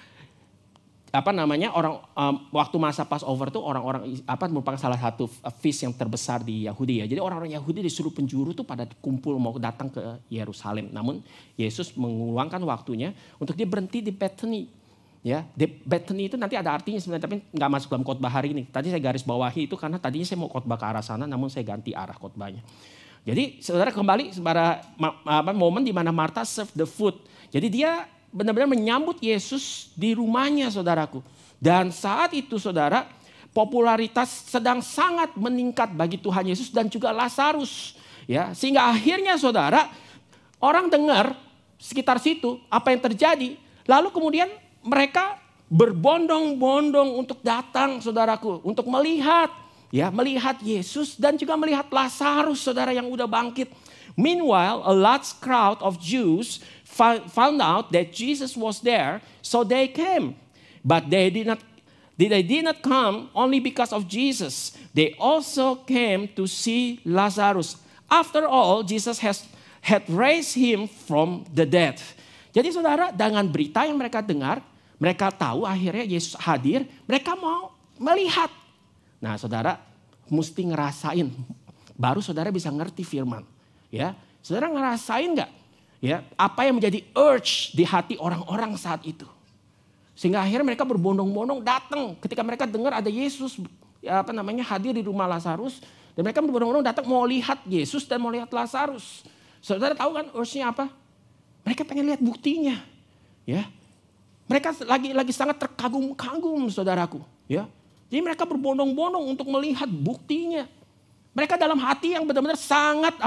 Waktu masa Passover itu orang-orang merupakan salah satu feast yang terbesar di Yahudi ya. Jadi orang-orang Yahudi disuruh penjuru tuh pada kumpul mau datang ke Yerusalem. Namun Yesus mengeluangkan waktunya untuk dia berhenti di Bethany. Ya, di Bethany itu nanti ada artinya sebenarnya, tapi nggak masuk dalam khotbah hari ini. Tadi saya garis bawahi itu karena tadinya saya mau khotbah ke arah sana, namun saya ganti arah khotbahnya. Jadi saudara kembali pada momen di mana Martha serve the food. Jadi dia benar-benar menyambut Yesus di rumahnya, saudaraku. Dan saat itu, saudara, popularitas sedang sangat meningkat bagi Tuhan Yesus dan juga Lazarus. Ya, sehingga akhirnya, saudara, orang dengar sekitar situ apa yang terjadi. Lalu kemudian mereka berbondong-bondong untuk datang, saudaraku, untuk melihat Yesus dan juga melihat Lazarus, saudara, yang udah bangkit. Meanwhile, a large crowd of Jews found out that Jesus was there, so they came. But they did not come only because of Jesus. They also came to see Lazarus. After all, Jesus had raised him from the dead. Jadi saudara, dengan berita yang mereka dengar Mereka tahu akhirnya Yesus hadir, mereka mau melihat. Nah saudara mesti ngerasain, baru saudara bisa ngerti firman. Ya, saudara ngerasain nggak? Ya, apa yang menjadi urge di hati orang-orang saat itu? Sehingga akhirnya mereka berbondong-bondong datang ketika mereka dengar ada Yesus hadir di rumah Lazarus, dan mereka berbondong-bondong datang mau lihat Yesus dan mau lihat Lazarus. Saudara tahu kan urge-nya apa? Mereka pengen lihat buktinya. Ya. Mereka lagi sangat terkagum-kagum saudaraku, ya. Jadi mereka berbondong-bondong untuk melihat buktinya. Mereka dalam hati yang benar-benar sangat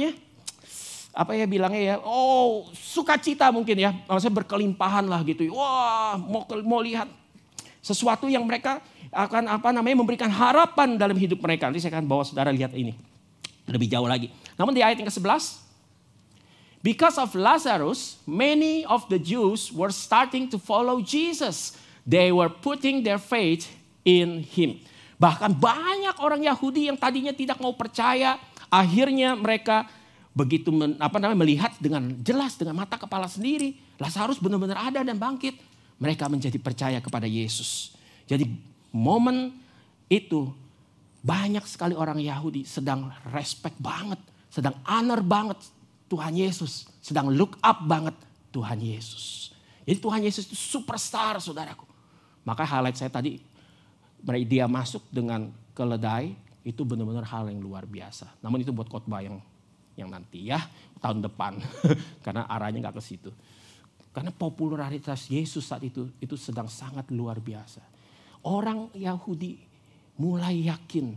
sukacita mungkin ya. Maksudnya berkelimpahan lah gitu. Wah, mau lihat sesuatu yang mereka akan memberikan harapan dalam hidup mereka. Nanti saya akan bawa saudara lihat ini lebih jauh lagi. Namun di ayat yang ke-11, because of Lazarus, many of the Jews were starting to follow Jesus. They were putting their faith in him. Bahkan banyak orang Yahudi yang tadinya tidak mau percaya, akhirnya mereka begitu melihat dengan jelas dengan mata kepala sendiri, Lazarus benar-benar ada dan bangkit. Mereka menjadi percaya kepada Yesus. Jadi momen itu banyak sekali orang Yahudi sedang respect banget, sedang honor banget Tuhan Yesus, sedang look up banget Tuhan Yesus. Jadi Tuhan Yesus itu superstar saudaraku. Maka highlight saya tadi, dia masuk dengan keledai, itu benar-benar hal yang luar biasa. Namun itu buat khotbah yang nanti ya, tahun depan. Karena arahnya gak ke situ. Karena popularitas Yesus saat itu sedang sangat luar biasa. Orang Yahudi mulai yakin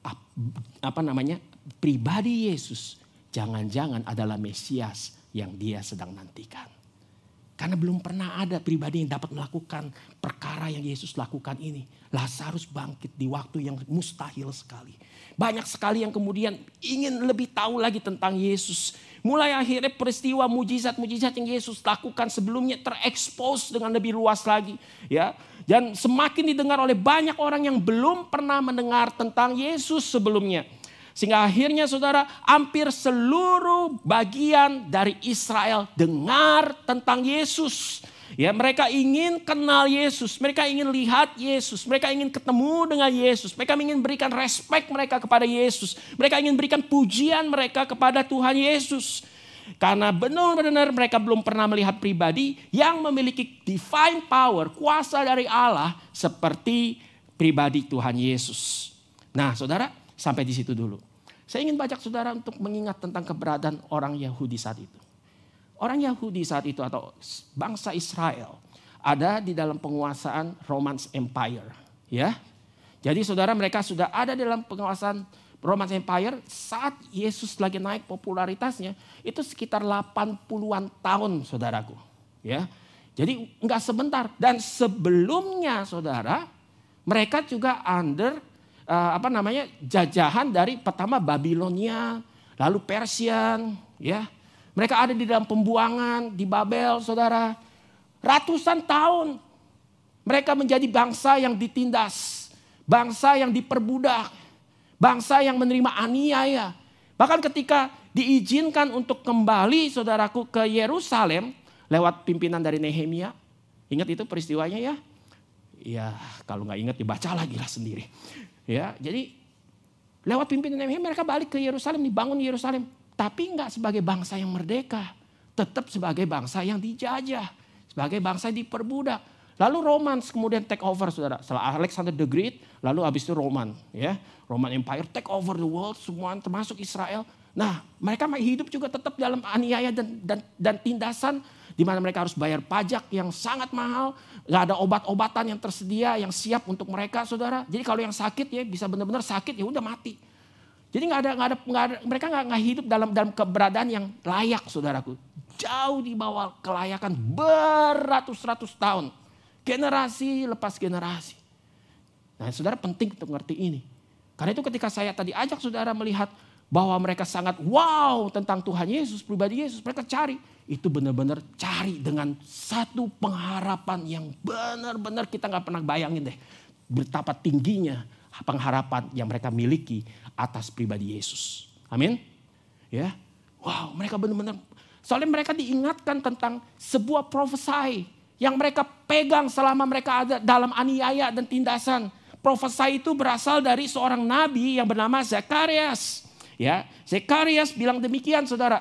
pribadi Yesus jangan-jangan adalah Mesias yang dia sedang nantikan. Karena belum pernah ada pribadi yang dapat melakukan perkara yang Yesus lakukan ini. Lazarus bangkit di waktu yang mustahil sekali. Banyak sekali yang kemudian ingin lebih tahu lagi tentang Yesus. Mulai akhirnya peristiwa mujizat-mujizat yang Yesus lakukan sebelumnya terekspos dengan lebih luas lagi. Ya, dan semakin didengar oleh banyak orang yang belum pernah mendengar tentang Yesus sebelumnya. Sehingga akhirnya saudara, hampir seluruh bagian dari Israel dengar tentang Yesus. Ya, mereka ingin kenal Yesus, mereka ingin lihat Yesus, mereka ingin ketemu dengan Yesus, mereka ingin berikan respect mereka kepada Yesus, mereka ingin berikan pujian mereka kepada Tuhan Yesus. Karena benar-benar mereka belum pernah melihat pribadi yang memiliki divine power, kuasa dari Allah seperti pribadi Tuhan Yesus. Nah saudara, sampai di situ dulu. Saya ingin bajak saudara untuk mengingat tentang keberadaan orang Yahudi saat itu. Orang Yahudi saat itu atau bangsa Israel ada di dalam penguasaan Roman Empire. Ya, jadi saudara mereka sudah ada dalam penguasaan Roman Empire saat Yesus lagi naik popularitasnya. Itu sekitar 80-an tahun saudaraku. Ya, jadi enggak sebentar. Dan sebelumnya saudara mereka juga under jajahan dari pertama Babilonia, lalu Persian, ya. Mereka ada di dalam pembuangan di Babel, saudara. Ratusan tahun mereka menjadi bangsa yang ditindas, bangsa yang diperbudak, bangsa yang menerima aniaya. Bahkan ketika diizinkan untuk kembali saudaraku ke Yerusalem lewat pimpinan dari Nehemia. Ingat itu peristiwanya ya? Ya kalau nggak ingat dibaca lagi lah sendiri. Ya, jadi lewat pimpinan Nehemia mereka balik ke Yerusalem, dibangun Yerusalem. Tapi enggak sebagai bangsa yang merdeka. Tetap sebagai bangsa yang dijajah. Sebagai bangsa yang diperbudak. Lalu Roman kemudian take over saudara. Setelah Alexander the Great, lalu habis itu Roman. Ya, Roman Empire take over the world, semua termasuk Israel. Nah mereka hidup juga tetap dalam aniaya dan tindasan. Di mana mereka harus bayar pajak yang sangat mahal. Gak ada obat-obatan yang tersedia yang siap untuk mereka saudara. Jadi kalau yang sakit ya bisa benar-benar sakit ya udah mati. Jadi mereka nggak hidup dalam keberadaan yang layak saudaraku. Jauh di bawah kelayakan beratus-ratus tahun. Generasi lepas generasi. Nah saudara penting untuk ngerti ini. Karena itu ketika saya tadi ajak saudara melihat bahwa mereka sangat wow tentang Tuhan Yesus, pribadi Yesus. Mereka cari. Itu benar-benar cari dengan satu pengharapan yang benar-benar kita nggak pernah bayangin deh. Betapa tingginya pengharapan yang mereka miliki atas pribadi Yesus. Amin. Ya. Wow, mereka benar-benar. Soalnya mereka diingatkan tentang sebuah profesi yang mereka pegang selama mereka ada dalam aniaya dan tindasan. Profesi itu berasal dari seorang nabi yang bernama Zakarias. Ya, Zakarias bilang demikian, saudara.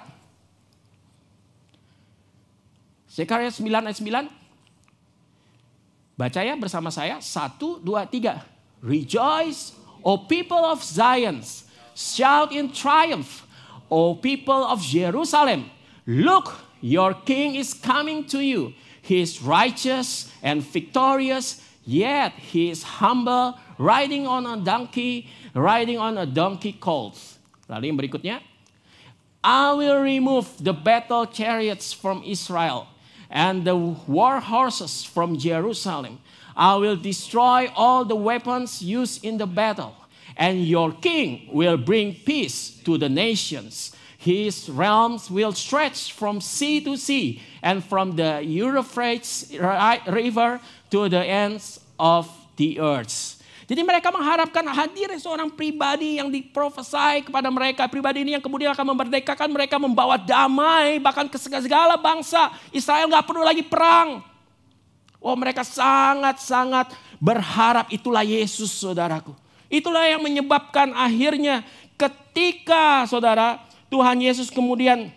Zakarias 9 ayat 9. Baca ya bersama saya. 1, 2, 3. Rejoice, O people of Zion. Shout in triumph, O people of Jerusalem. Look, your king is coming to you. He is righteous and victorious, yet he is humble, riding on a donkey colt. Lalu yang berikutnya. I will remove the battle chariots from Israel and the war horses from Jerusalem. I will destroy all the weapons used in the battle, and your king will bring peace to the nations. His realms will stretch from sea to sea and from the Euphrates River to the ends of the earth. Jadi mereka mengharapkan hadir seorang pribadi yang diprofesai kepada mereka. Pribadi ini yang kemudian akan memerdekakan mereka, membawa damai bahkan ke segala bangsa. Israel gak perlu lagi perang. Oh, mereka sangat-sangat berharap. Itulah Yesus, saudaraku. Itulah yang menyebabkan akhirnya ketika saudara Tuhan Yesus kemudian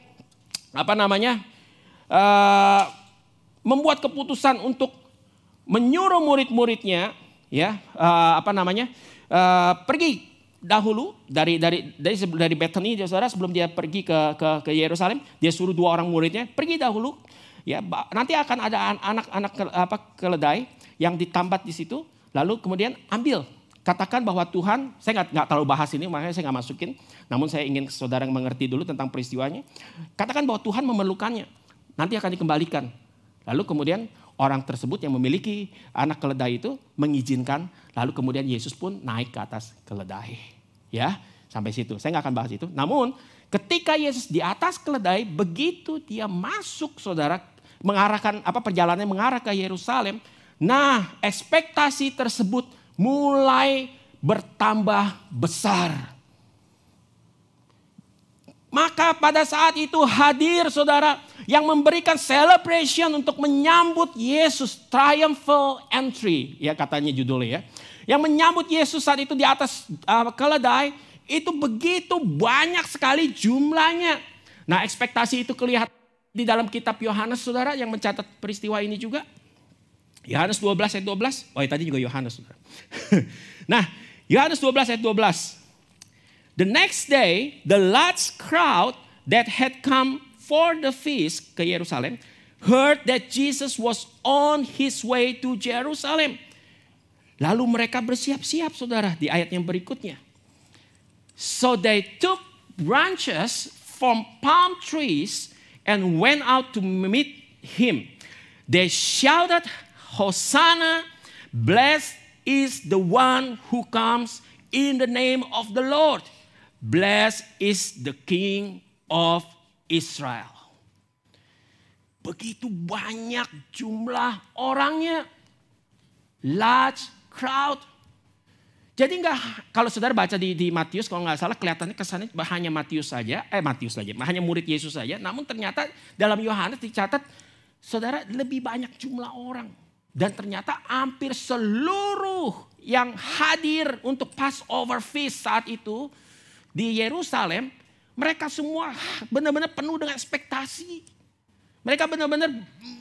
membuat keputusan untuk menyuruh murid-muridnya pergi dahulu dari Bethany, saudara, sebelum dia pergi ke Yerusalem, dia suruh 2 orang muridnya pergi dahulu. Ya, nanti akan ada anak-anak keledai yang ditambat di situ, lalu kemudian ambil. Katakan bahwa Tuhan, saya nggak terlalu bahas ini, makanya saya nggak masukin. Namun saya ingin saudara mengerti dulu tentang peristiwanya. Katakan bahwa Tuhan memerlukannya, nanti akan dikembalikan. Lalu kemudian orang tersebut yang memiliki anak keledai itu mengizinkan. Lalu kemudian Yesus pun naik ke atas keledai. Ya, sampai situ. Saya nggak akan bahas itu. Namun ketika Yesus di atas keledai, begitu dia masuk, saudara, mengarahkan perjalanannya mengarah ke Yerusalem. Nah, ekspektasi tersebut mulai bertambah besar. Maka pada saat itu hadir, saudara, yang memberikan celebration untuk menyambut Yesus, triumphal entry, ya katanya judulnya ya. Yang menyambut Yesus saat itu di atas keledai, itu begitu banyak sekali jumlahnya. Nah, ekspektasi itu kelihatan di dalam kitab Yohanes, saudara, yang mencatat peristiwa ini juga. Yohanes 12 ayat 12. Oh, tadi juga Yohanes, saudara. Nah, Yohanes 12 ayat 12. The next day, the large crowd that had come for the feast ke Yerusalem heard that Jesus was on his way to Jerusalem. Lalu mereka bersiap-siap, saudara, di ayat yang berikutnya. So they took branches from palm trees and went out to meet him. They shouted, Hosanna, blessed is the one who comes in the name of the Lord. Blessed is the King of Israel. Begitu banyak jumlah orangnya. Large crowd. Jadi kalau saudara baca di Matius, kalau nggak salah kelihatannya kesannya hanya Matius saja, hanya murid Yesus saja. Namun ternyata dalam Yohanes dicatat, saudara, lebih banyak jumlah orang. Dan ternyata hampir seluruh yang hadir untuk Passover feast saat itu di Yerusalem, mereka semua benar-benar penuh dengan ekspektasi. Mereka benar-benar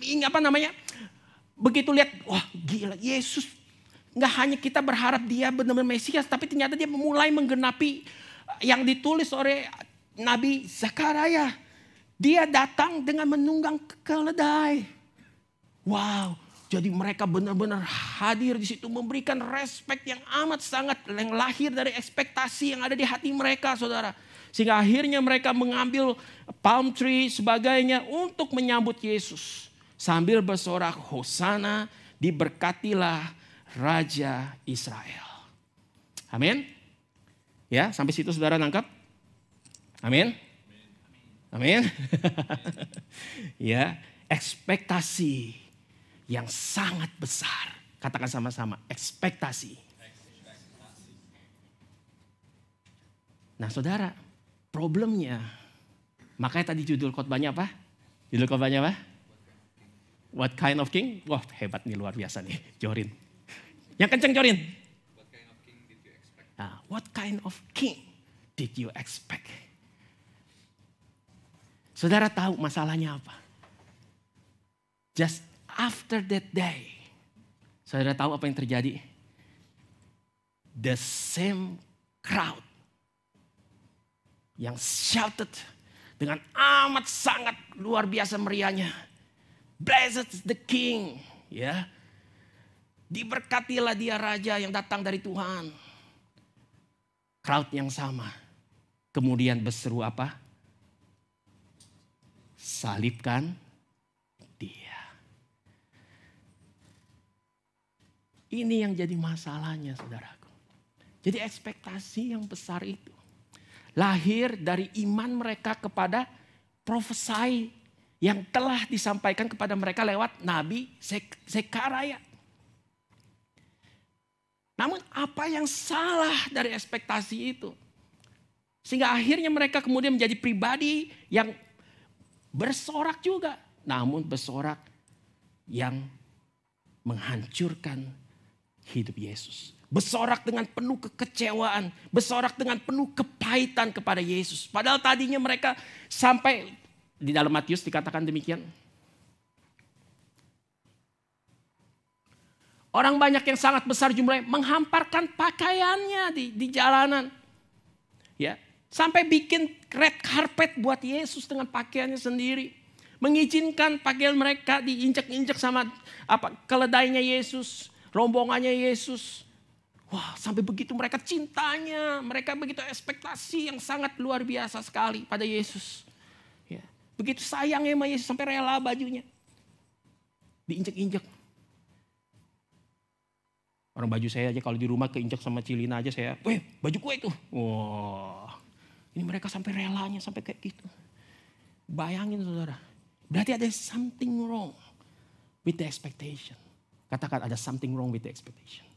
begitu lihat, wah gila, Yesus. Nggak hanya kita berharap dia benar-benar Mesias, tapi ternyata dia mulai menggenapi yang ditulis oleh Nabi Zakaria. Dia datang dengan menunggang keledai. Wow. Jadi mereka benar-benar hadir di situ, memberikan respek yang amat sangat, yang lahir dari ekspektasi yang ada di hati mereka, saudara. Sehingga akhirnya mereka mengambil palm tree sebagainya untuk menyambut Yesus. Sambil bersorak, Hosana, diberkatilah Raja Israel. Amin. Ya, sampai situ saudara nangkap? Amin. Amin. Ya, ekspektasi yang sangat besar. Katakan sama-sama, ekspektasi. Nah, saudara, problemnya, makanya tadi judul khotbahnya apa? Judul khotbahnya apa? What kind of king? Wah, hebat nih, luar biasa nih, Jorin. Yang kenceng, Jorin. What kind of king did you expect? Saudara tahu masalahnya apa? Just after that day, saudara tahu apa yang terjadi? The same crowd yang shouted dengan amat sangat luar biasa meriahnya. Blessed is the king. Ya. Diberkatilah dia raja yang datang dari Tuhan. Crowd yang sama. Kemudian berseru apa? Salibkan dia. Ini yang jadi masalahnya, saudaraku. Jadi ekspektasi yang besar itu lahir dari iman mereka kepada profesi yang telah disampaikan kepada mereka lewat Nabi Zekaria. Namun apa yang salah dari ekspektasi itu? Sehingga akhirnya mereka kemudian menjadi pribadi yang bersorak juga. Namun bersorak yang menghancurkan hidup Yesus. Bersorak dengan penuh kekecewaan. Bersorak dengan penuh kepahitan kepada Yesus. Padahal tadinya mereka sampai di dalam Matius dikatakan demikian. Orang banyak yang sangat besar jumlahnya menghamparkan pakaiannya di jalanan. Ya, sampai bikin red carpet buat Yesus dengan pakaiannya sendiri. Mengizinkan pakaian mereka diinjak-injak sama keledainya Yesus, rombongannya Yesus. Wah, sampai begitu mereka cintanya, mereka begitu ekspektasi yang sangat luar biasa sekali pada Yesus. Ya, begitu sayangnya sama Yesus sampai rela bajunya diinjak-injak. Orang baju saya aja kalau di rumah keinjak sama Cilina aja saya, baju gue itu. Wah, ini mereka sampai relanya sampai kayak gitu. Bayangin saudara, berarti ada something wrong with the expectation. Katakan ada something wrong with the expectation.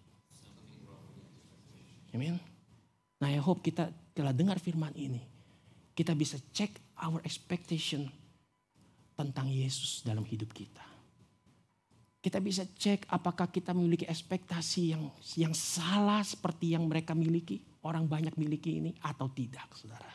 Amin. Nah, I hope kita telah dengar firman ini. Kita bisa check our expectation tentang Yesus dalam hidup kita. Kita bisa cek apakah kita memiliki ekspektasi yang salah seperti yang mereka miliki. Orang banyak miliki ini atau tidak, saudara.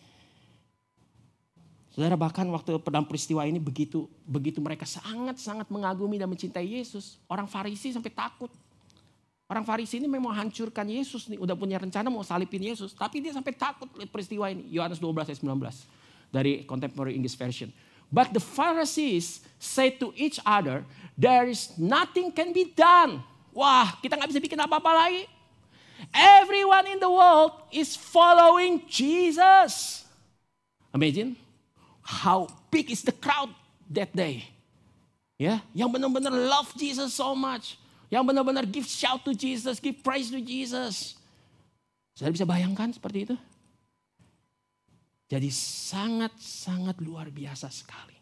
Saudara, bahkan waktu dalam peristiwa ini begitu mereka sangat-sangat mengagumi dan mencintai Yesus. Orang Farisi sampai takut. Orang Farisi ini memang hancurkan Yesus nih. Udah punya rencana mau salibin Yesus. Tapi dia sampai takut lihat peristiwa ini. Yohanes 12 ayat 19. Dari Contemporary English Version. But the Pharisees say to each other, there is nothing can be done. Wah, kita gak bisa bikin apa-apa lagi. Everyone in the world is following Jesus. Imagine how big is the crowd that day. Ya, yang benar-benar love Jesus so much. Yang benar-benar give shout to Jesus, give praise to Jesus. Saudara bisa bayangkan seperti itu? Jadi sangat-sangat luar biasa sekali.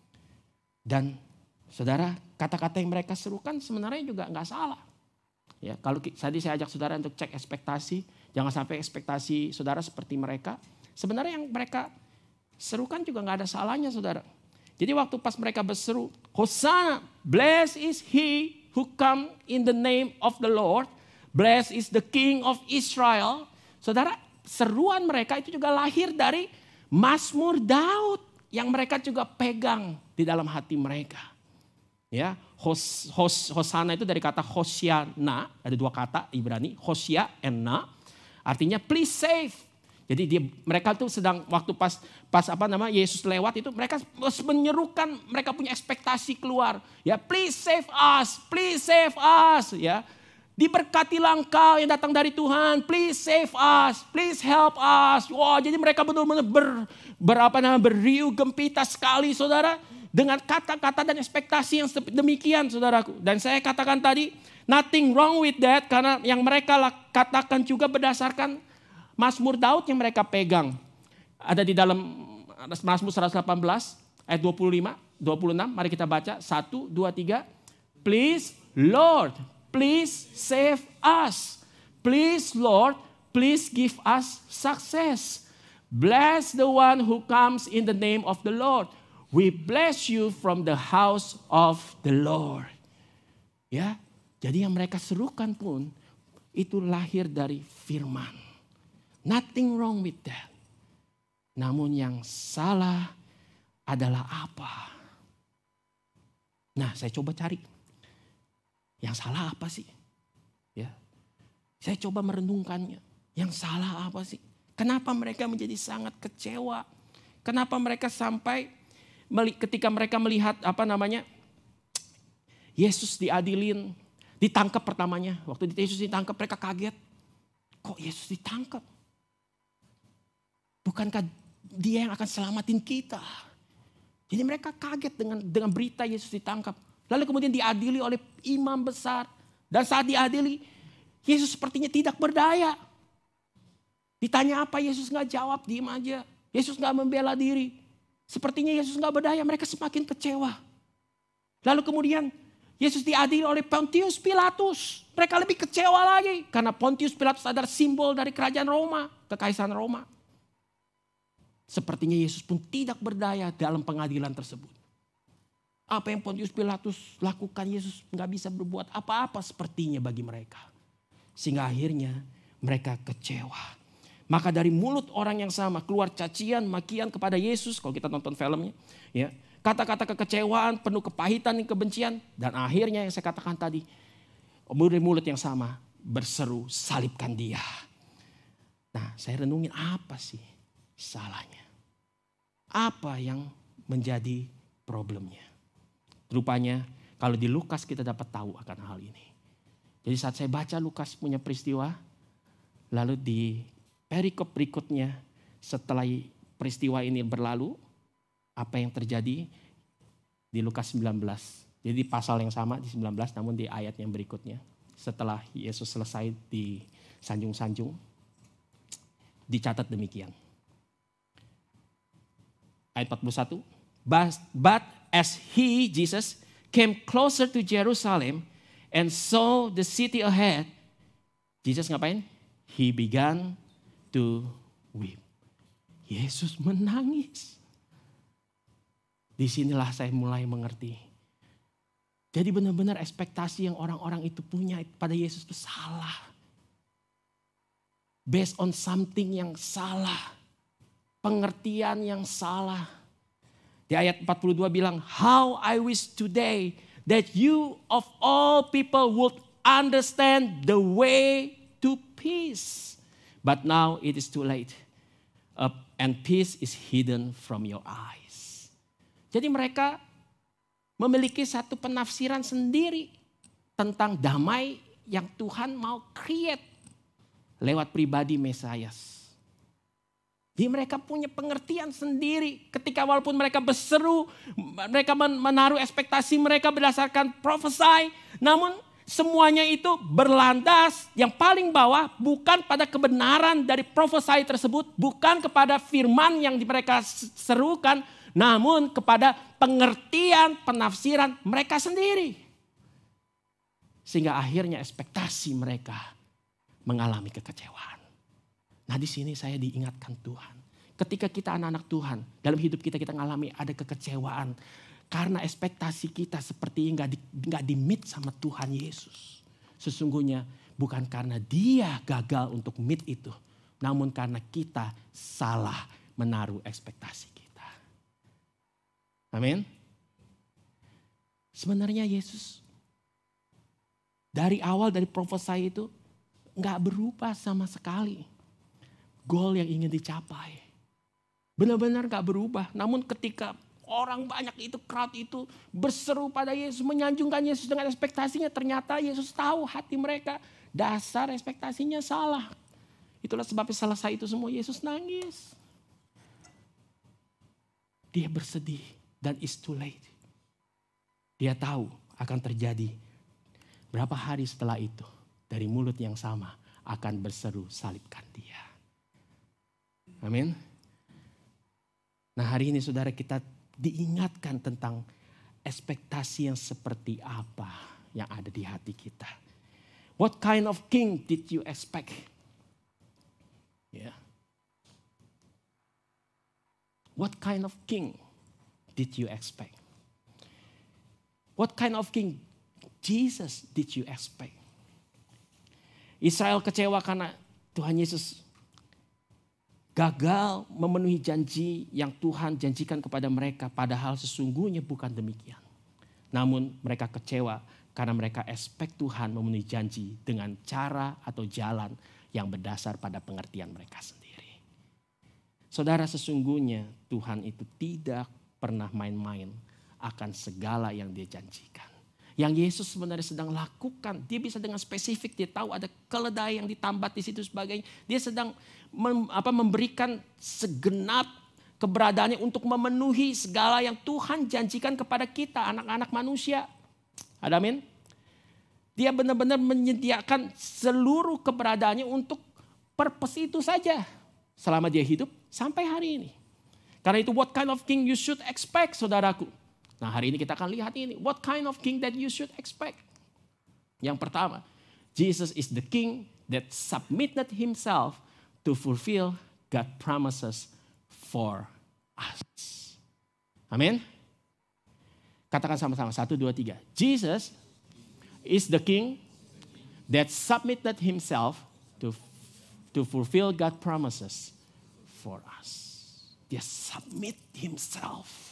Dan saudara, kata-kata yang mereka serukan sebenarnya juga nggak salah. Ya, kalau tadi saya ajak saudara untuk cek ekspektasi, jangan sampai ekspektasi saudara seperti mereka. Sebenarnya yang mereka serukan juga nggak ada salahnya, saudara. Jadi waktu pas mereka berseru, Hosanna, blessed is he who come in the name of the Lord, blessed is the King of Israel. Saudara, seruan mereka itu juga lahir dari Mazmur Daud yang mereka juga pegang di dalam hati mereka. Ya, Hosanna itu dari kata Hosiana, ada dua kata Ibrani, Hosia and Na, artinya please save. Jadi mereka tuh sedang waktu pas Yesus lewat itu mereka menyerukan, mereka punya ekspektasi keluar. Ya, please save us, ya. Diberkatilah engkau yang datang dari Tuhan, please save us, please help us. Wah, jadi mereka benar-benar beriu gempita sekali, saudara, dengan kata-kata dan ekspektasi yang demikian, saudaraku. Dan saya katakan tadi, nothing wrong with that, karena yang mereka katakan juga berdasarkan Mazmur Daud yang mereka pegang. Ada di dalam Mazmur 118 ayat 25, 26. Mari kita baca. 1, 2, 3. Please Lord, please save us. Please Lord, please give us success. Bless the one who comes in the name of the Lord. We bless you from the house of the Lord. Ya, jadi yang mereka serukan pun itu lahir dari firman. Nothing wrong with that. Namun yang salah adalah apa? Nah, saya coba cari. Yang salah apa sih? Ya. Saya coba merenungkannya. Yang salah apa sih? Kenapa mereka menjadi sangat kecewa? Kenapa mereka sampai ketika mereka melihat Yesus diadilin, ditangkap pertamanya. Waktu Yesus ditangkap mereka kaget. Kok Yesus ditangkap? Bukankah dia yang akan selamatin kita? Jadi mereka kaget dengan berita Yesus ditangkap. Lalu kemudian diadili oleh imam besar. Dan saat diadili, Yesus sepertinya tidak berdaya. Ditanya apa, Yesus gak jawab, diem aja. Yesus gak membela diri. Sepertinya Yesus gak berdaya, mereka semakin kecewa. Lalu kemudian Yesus diadili oleh Pontius Pilatus. Mereka lebih kecewa lagi. Karena Pontius Pilatus adalah simbol dari kerajaan Roma, kekaisaran Roma. Sepertinya Yesus pun tidak berdaya dalam pengadilan tersebut. Apa yang Pontius Pilatus lakukan, Yesus gak bisa berbuat apa-apa sepertinya bagi mereka. Sehingga akhirnya mereka kecewa. Maka dari mulut orang yang sama keluar cacian, makian kepada Yesus. Kalau kita nonton filmnya. Ya, kata-kata kekecewaan, penuh kepahitan dan kebencian. Dan akhirnya yang saya katakan tadi. Dari mulut yang sama berseru, salibkan dia. Nah, saya renungin apa sih salahnya? Apa yang menjadi problemnya? Rupanya kalau di Lukas kita dapat tahu akan hal ini. Jadi saat saya baca Lukas punya peristiwa. Lalu di perikop berikutnya setelah peristiwa ini berlalu. Apa yang terjadi di Lukas 19. Jadi di pasal yang sama di 19 namun di ayat yang berikutnya. Setelah Yesus selesai di sanjung-sanjung. Dicatat demikian. Ayat 41. But as he, Jesus, came closer to Jerusalem and saw the city ahead. Jesus ngapain? He began to weep. Yesus menangis. Disinilah saya mulai mengerti. Jadi benar-benar ekspektasi yang orang-orang itu punya pada Yesus itu salah. Based on something yang salah. Pengertian yang salah. Di ayat 42 bilang, how I wish today that you of all people would understand the way to peace. But now it is too late. And peace is hidden from your eyes. Jadi mereka memiliki satu penafsiran sendiri tentang damai yang Tuhan mau create lewat pribadi Mesias. Jadi mereka punya pengertian sendiri ketika walaupun mereka berseru, mereka menaruh ekspektasi mereka berdasarkan prophesy, namun semuanya itu berlandas yang paling bawah bukan pada kebenaran dari prophesy tersebut, bukan kepada firman yang mereka serukan, namun kepada pengertian, penafsiran mereka sendiri. Sehingga akhirnya ekspektasi mereka mengalami kekecewaan. Nah di sini saya diingatkan Tuhan. Ketika kita anak-anak Tuhan, dalam hidup kita mengalami ada kekecewaan. Karena ekspektasi kita sepertinya gak di-meet sama Tuhan Yesus. Sesungguhnya bukan karena dia gagal untuk meet itu. Namun karena kita salah menaruh ekspektasi kita. Amin. Sebenarnya Yesus dari awal dari profesi itu gak berubah sama sekali. Goal yang ingin dicapai. Benar-benar gak berubah. Namun ketika orang banyak itu, crowd itu berseru pada Yesus, menyanjungkan Yesus dengan ekspektasinya. Ternyata Yesus tahu hati mereka. Dasar ekspektasinya salah. Itulah sebabnya selesai itu semua Yesus nangis. Dia bersedih dan it's too late. Dia tahu akan terjadi berapa hari setelah itu. Dari mulut yang sama akan berseru salibkan dia. Amin. Nah hari ini saudara kita diingatkan tentang ekspektasi yang seperti apa yang ada di hati kita. What kind of king did you expect? Yeah. What kind of king did you expect? What kind of king Jesus did you expect? Israel kecewa karena Tuhan Yesus gagal memenuhi janji yang Tuhan janjikan kepada mereka. Padahal sesungguhnya bukan demikian. Namun mereka kecewa karena mereka expect Tuhan memenuhi janji dengan cara atau jalan yang berdasar pada pengertian mereka sendiri. Saudara, sesungguhnya Tuhan itu tidak pernah main-main akan segala yang dia janjikan. Yang Yesus sebenarnya sedang lakukan, dia bisa dengan spesifik, dia tahu ada keledai yang ditambat di situ sebagainya. Dia sedang memberikan segenap keberadaannya untuk memenuhi segala yang Tuhan janjikan kepada kita, anak-anak manusia. Amin. Dia benar-benar menyediakan seluruh keberadaannya untuk purpose itu saja. Selama dia hidup sampai hari ini. Karena itu what kind of king you should expect, saudaraku. Nah, hari ini kita akan lihat ini. What kind of king that you should expect? Yang pertama, Jesus is the king that submitted himself to fulfill God's promises for us. Amin. Katakan sama-sama. 1, 2, 3. Jesus is the king that submitted himself to fulfill God's promises for us. Dia submit himself.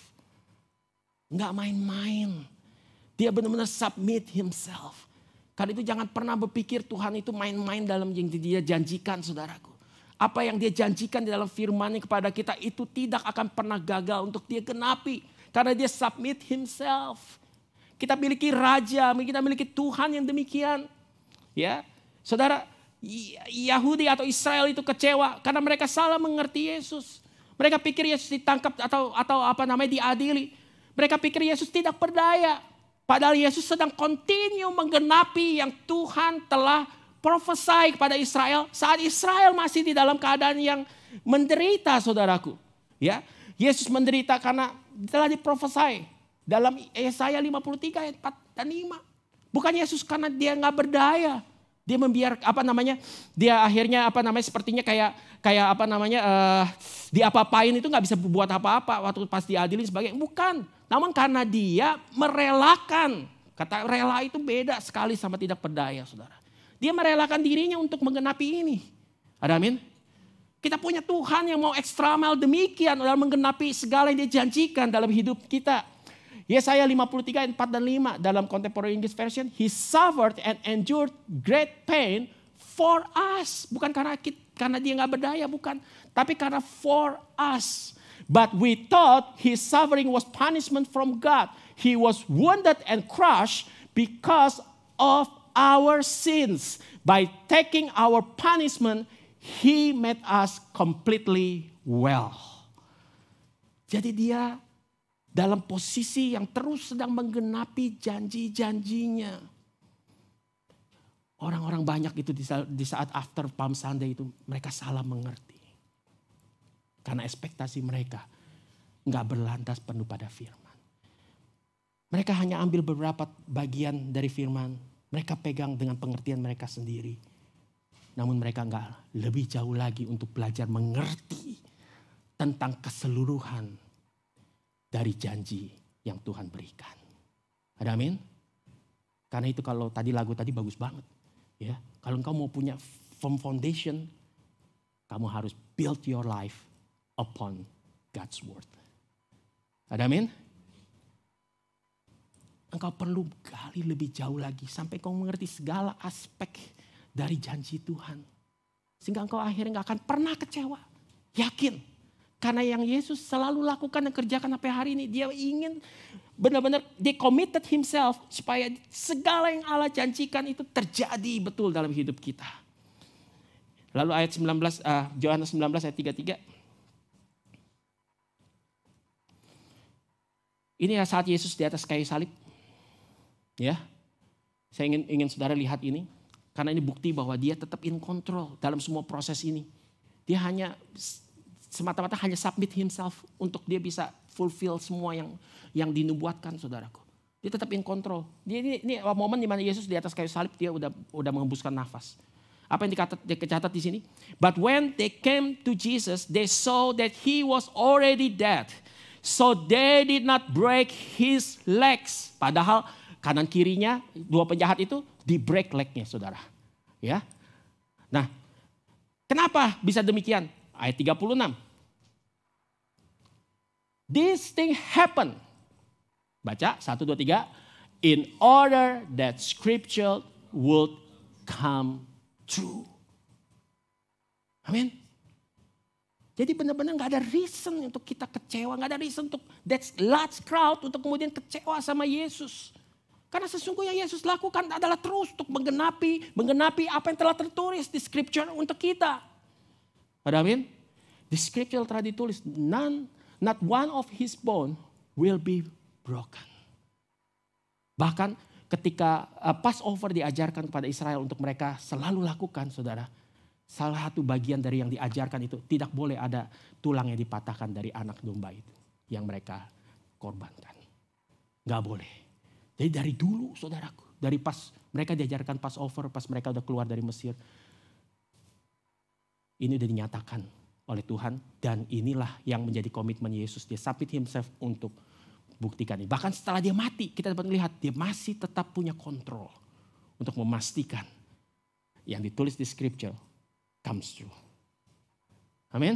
Nggak main-main. Dia benar-benar submit himself. Karena itu jangan pernah berpikir Tuhan itu main-main dalam yang dia janjikan, saudaraku. Apa yang dia janjikan di dalam firman-Nya kepada kita itu tidak akan pernah gagal untuk dia genapi. Karena dia submit himself. Kita miliki raja, kita miliki Tuhan yang demikian. Ya, saudara, Yahudi atau Israel itu kecewa karena mereka salah mengerti Yesus. Mereka pikir Yesus ditangkap atau diadili. Mereka pikir Yesus tidak berdaya. Padahal Yesus sedang continue menggenapi yang Tuhan telah prophesy kepada Israel. Saat Israel masih di dalam keadaan yang menderita, saudaraku. Ya, Yesus menderita karena telah diprophesy. Dalam Yesaya 53 ayat 4 dan 5. Bukan Yesus karena dia nggak berdaya. Dia dia akhirnya sepertinya kayak diapa-apain itu nggak bisa buat apa-apa waktu pas diadili sebagainya. Bukan. Namun karena dia merelakan. Kata rela itu beda sekali sama tidak berdaya, saudara. Dia merelakan dirinya untuk menggenapi ini. Amin. Kita punya Tuhan yang mau extra mile demikian dalam menggenapi segala yang dia janjikan dalam hidup kita. Yesaya 53 ayat 4 dan 5 dalam Contemporary English Version. He suffered and endured great pain for us. Bukan karena dia nggak berdaya, bukan. Tapi karena for us. But we thought his suffering was punishment from God. He was wounded and crushed because of our sins. By taking our punishment, he made us completely well. Jadi dia dalam posisi yang terus sedang menggenapi janji-janjinya. Orang-orang banyak itu di saat after Palm Sunday itu mereka salah mengerti. Karena ekspektasi mereka nggak berlandas penuh pada firman. Mereka hanya ambil beberapa bagian dari firman. Mereka pegang dengan pengertian mereka sendiri. Namun mereka nggak lebih jauh lagi untuk belajar mengerti tentang keseluruhan dari janji yang Tuhan berikan. Ada amin? Karena itu kalau tadi lagu tadi bagus banget. Ya, kalau engkau mau punya firm foundation, kamu harus build your life upon God's word. Ada amin? Engkau perlu gali lebih jauh lagi sampai kau mengerti segala aspek dari janji Tuhan. Sehingga engkau akhirnya gak akan pernah kecewa. Yakin. Karena yang Yesus selalu lakukan dan kerjakan sampai hari ini. Dia ingin benar-benar dia committed himself supaya segala yang Allah janjikan itu terjadi betul dalam hidup kita. Lalu ayat 19, Yohanes 19 ayat 33. Ini ya saat Yesus di atas kayu salib. Ya, saya ingin saudara lihat ini. Karena ini bukti bahwa dia tetap in control dalam semua proses ini. Dia hanya semata-mata hanya submit himself untuk dia bisa fulfill semua yang dinubuatkan, saudaraku. Dia tetap in control. Ini momen di mana Yesus di atas kayu salib dia udah menghembuskan nafas. Apa yang dicatat di sini? But when they came to Jesus, they saw that he was already dead. So they did not break his legs. Padahal kanan kirinya dua penjahat itu di break legnya saudara. Ya. Nah, kenapa bisa demikian? Ayat 36. This thing happened. Baca 1, 2, 3. In order that scripture would come true. Amin. Jadi benar-benar gak ada reason untuk kita kecewa. Gak ada reason untuk that large crowd untuk kemudian kecewa sama Yesus. Karena sesungguhnya Yesus lakukan adalah terus untuk menggenapi apa yang telah tertulis di scripture untuk kita. Amin. Di scripture telah ditulis, not one of his bone will be broken. Bahkan ketika Passover diajarkan kepada Israel untuk mereka selalu lakukan, saudara. Salah satu bagian dari yang diajarkan itu tidak boleh ada tulang yang dipatahkan dari anak domba itu yang mereka korbankan. Gak boleh. Jadi dari dulu saudaraku, dari pas mereka diajarkan Passover, pas mereka udah keluar dari Mesir. Ini udah dinyatakan oleh Tuhan dan inilah yang menjadi komitmen Yesus. Dia submit himself untuk buktikan ini. Bahkan setelah dia mati kita dapat melihat dia masih tetap punya kontrol untuk memastikan yang ditulis di scripture comes true. Amin.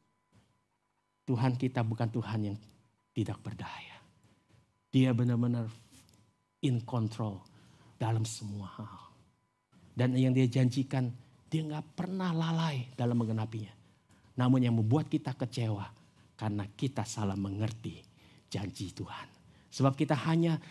Tuhan kita bukan Tuhan yang tidak berdaya. Dia benar-benar in control dalam semua hal. Dan yang dia janjikan, dia gak pernah lalai dalam menggenapinya. Namun yang membuat kita kecewa, karena kita salah mengerti janji Tuhan. Sebab kita hanya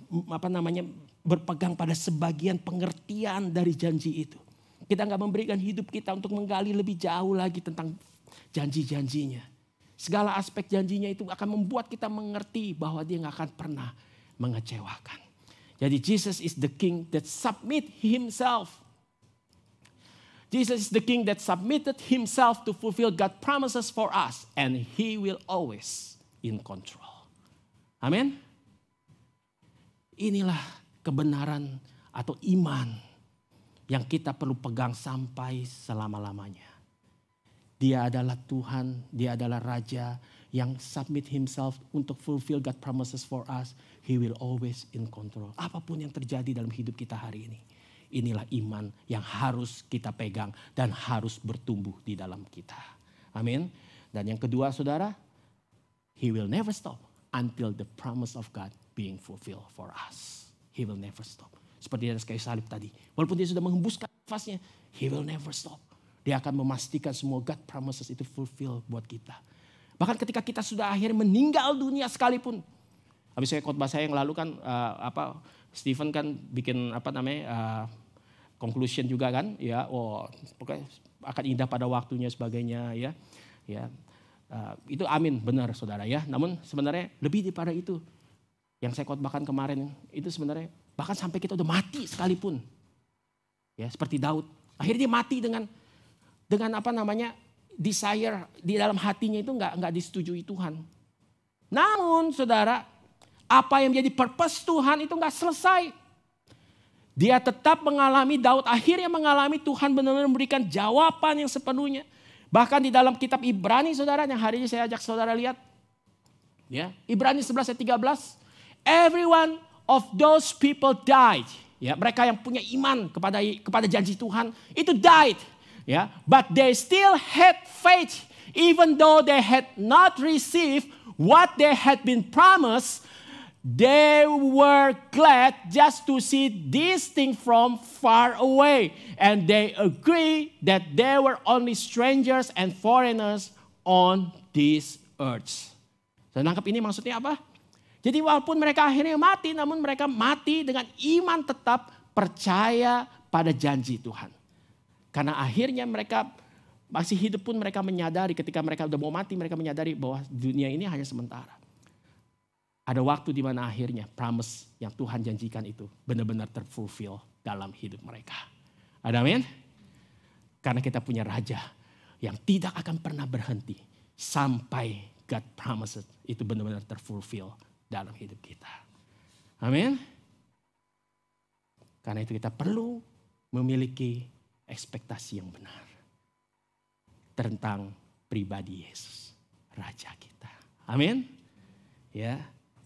berpegang pada sebagian pengertian dari janji itu. Kita gak memberikan hidup kita untuk menggali lebih jauh lagi tentang janji-janjinya. Segala aspek janjinya itu akan membuat kita mengerti bahwa dia gak akan pernah mengecewakan. Jadi Jesus is the king that submit himself. Jesus is the king that submitted himself to fulfill God's promises for us. And he will always in control. Amin. Inilah kebenaran atau iman yang kita perlu pegang sampai selama-lamanya. Dia adalah Tuhan, dia adalah Raja yang submit himself untuk fulfill God promises for us. He will always in control. Apapun yang terjadi dalam hidup kita hari ini. Inilah iman yang harus kita pegang dan harus bertumbuh di dalam kita. Amin. Dan yang kedua saudara, he will never stop until the promise of God being fulfilled for us. He will never stop. Seperti dari kayu salib tadi. Walaupun dia sudah menghembuskan nafasnya, he will never stop. Dia akan memastikan semua God promises itu fulfill buat kita. Bahkan ketika kita sudah akhirnya meninggal dunia sekalipun. Habis saya khotbah saya yang lalu kan Stephen kan bikin conclusion juga kan, ya, pokoknya akan indah pada waktunya sebagainya, ya. Itu amin, benar saudara ya. Namun sebenarnya lebih daripada itu, yang saya khotbahkan kemarin itu sebenarnya bahkan sampai kita udah mati sekalipun, ya seperti Daud, akhirnya dia mati dengan desire di dalam hatinya itu nggak disetujui Tuhan. Namun saudara, apa yang menjadi purpose Tuhan itu nggak selesai. Dia tetap mengalami, Daud akhirnya mengalami Tuhan benar-benar memberikan jawaban yang sepenuhnya. Bahkan di dalam kitab Ibrani saudara, yang hari ini saya ajak saudara lihat. Ya, Ibrani 11 ayat 13. Every one of those people died. Ya, mereka yang punya iman kepada janji Tuhan itu died. Ya, but they still had faith even though they had not received what they had been promised. They were glad just to see this thing from far away. And they agree that they were only strangers and foreigners on this earth. Saya nangkap ini maksudnya apa? Jadi walaupun mereka akhirnya mati, namun mereka mati dengan iman tetap percaya pada janji Tuhan. Karena akhirnya mereka masih hidup pun mereka menyadari ketika mereka udah mau mati, mereka menyadari bahwa dunia ini hanya sementara. Ada waktu di mana akhirnya promise yang Tuhan janjikan itu benar-benar terfulfill dalam hidup mereka. Ada amin? Karena kita punya Raja yang tidak akan pernah berhenti sampai God promises itu benar-benar terfulfill dalam hidup kita. Amin? Karena itu kita perlu memiliki ekspektasi yang benar tentang pribadi Yesus, Raja kita. Amin? Ya.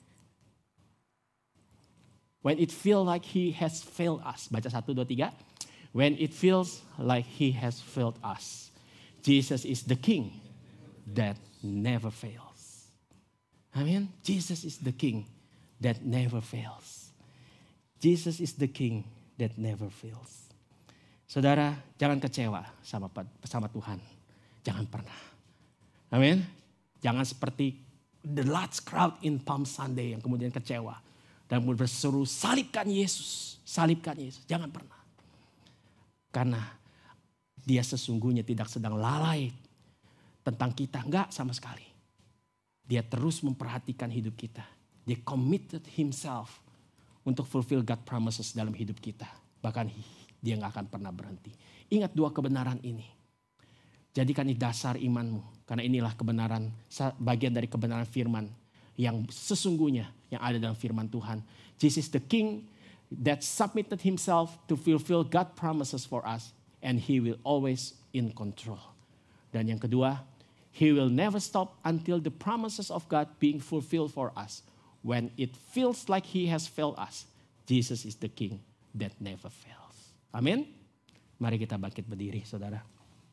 When it feels like he has failed us. Baca 1, 2, 3. When it feels like he has failed us. Jesus is the king that never fails. Amin. Jesus is the king that never fails. Jesus is the king that never fails. Saudara, jangan kecewa sama Tuhan. Jangan pernah. Amin. Jangan seperti the large crowd in Palm Sunday yang kemudian kecewa. Dan berseru, salibkan Yesus. Salibkan Yesus. Jangan pernah. Karena dia sesungguhnya tidak sedang lalai tentang kita. Enggak sama sekali. Dia terus memperhatikan hidup kita. Dia committed himself untuk fulfill God promises dalam hidup kita. Bahkan dia gak akan pernah berhenti. Ingat 2 kebenaran ini. Jadikan ini dasar imanmu. Karena inilah kebenaran, bagian dari kebenaran firman. Yang sesungguhnya yang ada dalam firman Tuhan. Jesus the King that submitted himself to fulfill God promises for us. And he will always in control. Dan yang kedua, he will never stop until the promises of God being fulfilled for us. When it feels like he has failed us, Jesus is the King that never fails. Amin. Mari kita bangkit berdiri, saudara.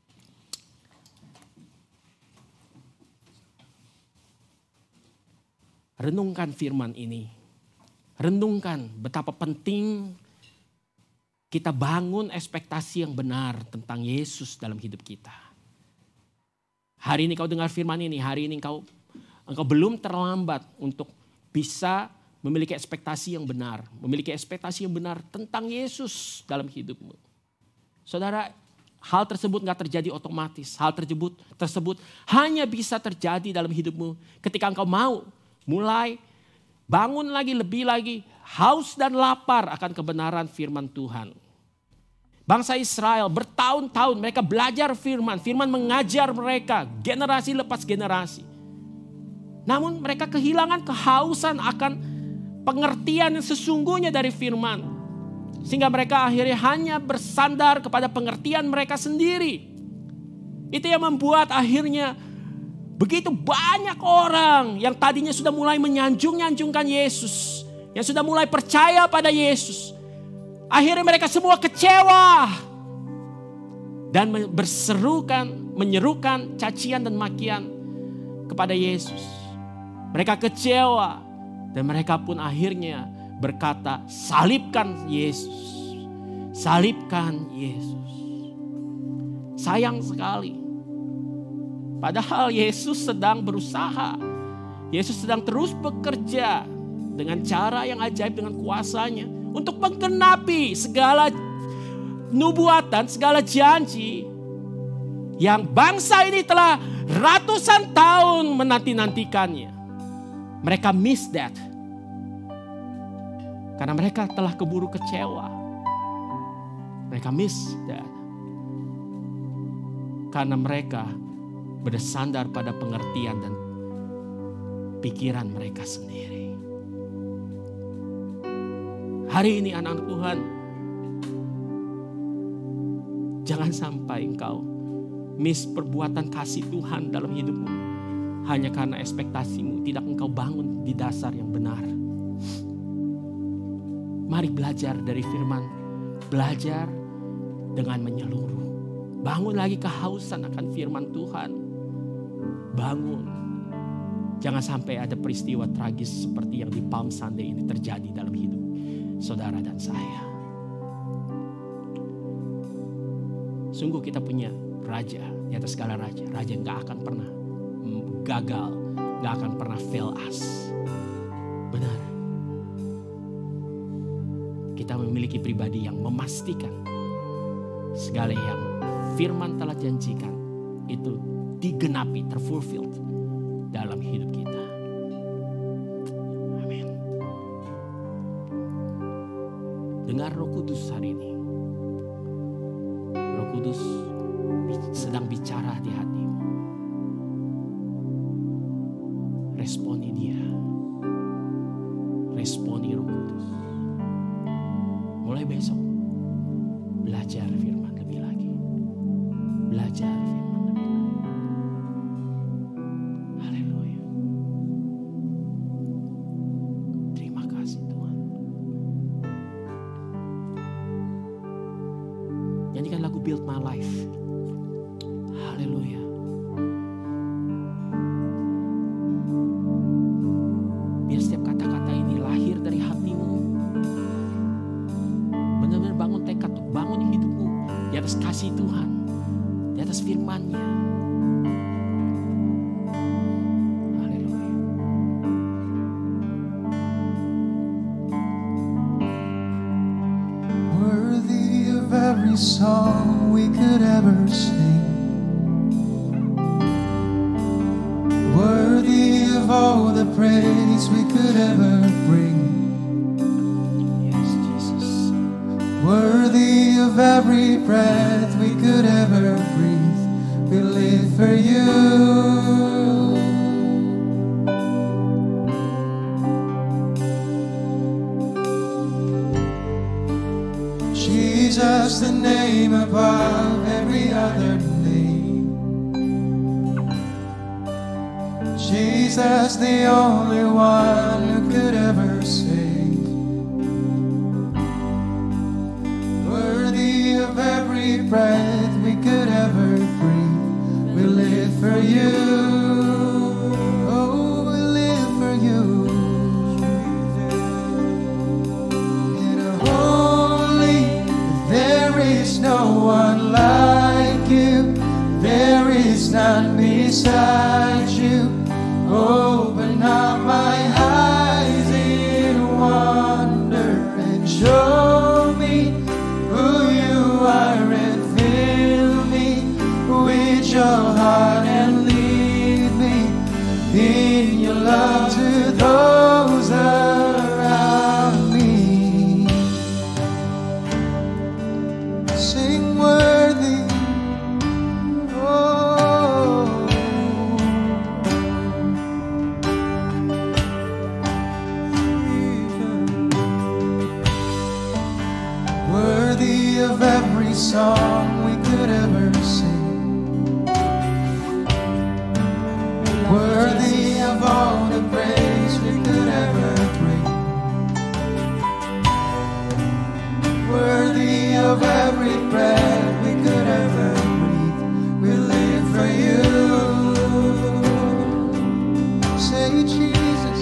Renungkan firman ini. Renungkan betapa penting kita bangun ekspektasi yang benar tentang Yesus dalam hidup kita. Hari ini kau dengar firman ini, hari ini engkau belum terlambat untuk bisa memiliki ekspektasi yang benar. Memiliki ekspektasi yang benar tentang Yesus dalam hidupmu. Saudara, hal tersebut gak terjadi otomatis. Hal tersebut hanya bisa terjadi dalam hidupmu ketika engkau mau mulai bangun lagi, lebih lagi, haus dan lapar akan kebenaran firman Tuhan. Bangsa Israel bertahun-tahun mereka belajar firman. Firman mengajar mereka generasi lepas generasi. Namun mereka kehilangan kehausan akan pengertian yang sesungguhnya dari firman. Sehingga mereka akhirnya hanya bersandar kepada pengertian mereka sendiri. Itu yang membuat akhirnya begitu banyak orang yang tadinya sudah mulai menyanjung-nyanjungkan Yesus. Yang sudah mulai percaya pada Yesus. Akhirnya mereka semua kecewa. Dan menyerukan cacian dan makian kepada Yesus. Mereka kecewa. Dan mereka pun akhirnya berkata, salibkan Yesus. Salibkan Yesus. Sayang sekali. Padahal Yesus sedang berusaha. Yesus sedang terus bekerja dengan cara yang ajaib, dengan kuasanya. Untuk menggenapi segala nubuatan, segala janji. Yang bangsa ini telah ratusan tahun menanti-nantikannya. Mereka miss that. Karena mereka telah keburu kecewa. Mereka miss that. Karena mereka bersandar pada pengertian dan pikiran mereka sendiri. Hari ini anak-anak Tuhan, jangan sampai engkau miss perbuatan kasih Tuhan dalam hidupmu. Hanya karena ekspektasimu tidak engkau bangun di dasar yang benar. Mari belajar dari firman. Belajar dengan menyeluruh. Bangun lagi kehausan akan firman Tuhan. Bangun. Jangan sampai ada peristiwa tragis seperti yang di Palm Sunday ini terjadi dalam hidup saudara dan saya. Sungguh kita punya raja di atas segala raja. Raja yang gak akan pernah gagal. Gak akan pernah fail us. Benar. Kita memiliki pribadi yang memastikan segala yang firman telah janjikan itu digenapi, terfulfilled dalam hidup kita. Amin. Dengar Roh Kudus hari ini. Roh Kudus sedang bicara di hatimu. Responi dia. Responi Roh Kudus. Mulai besok belajar firman lebih lagi. Belajar firman lebih lagi. Haleluya. aku build my life. Haleluya. Biar setiap kata-kata ini lahir dari hatimu. Benar-benar bangun tekad, bangun hidupmu di atas kasih Tuhan, di atas firman-Nya. Haleluya. Worthy of every song we could ever sing, worthy of all the praise we could ever bring. Yes, Jesus. Worthy of every breath we could ever breathe, we live for you. Jesus, the name above every other name. Jesus, the only one who could ever save. Worthy of every breath we could ever breathe, we live for you. Oh, we live for you. In a holy, there is no one like you. There is none beside you. Open up my eyes in wonder and show me who you are and fill me with your heart and lead me in your love to those around me. Sing worthy. Oh, worthy of every song we could ever sing, worthy of all the praise we could ever bring, worthy of every breath we could ever breathe, we live for you. Say Jesus.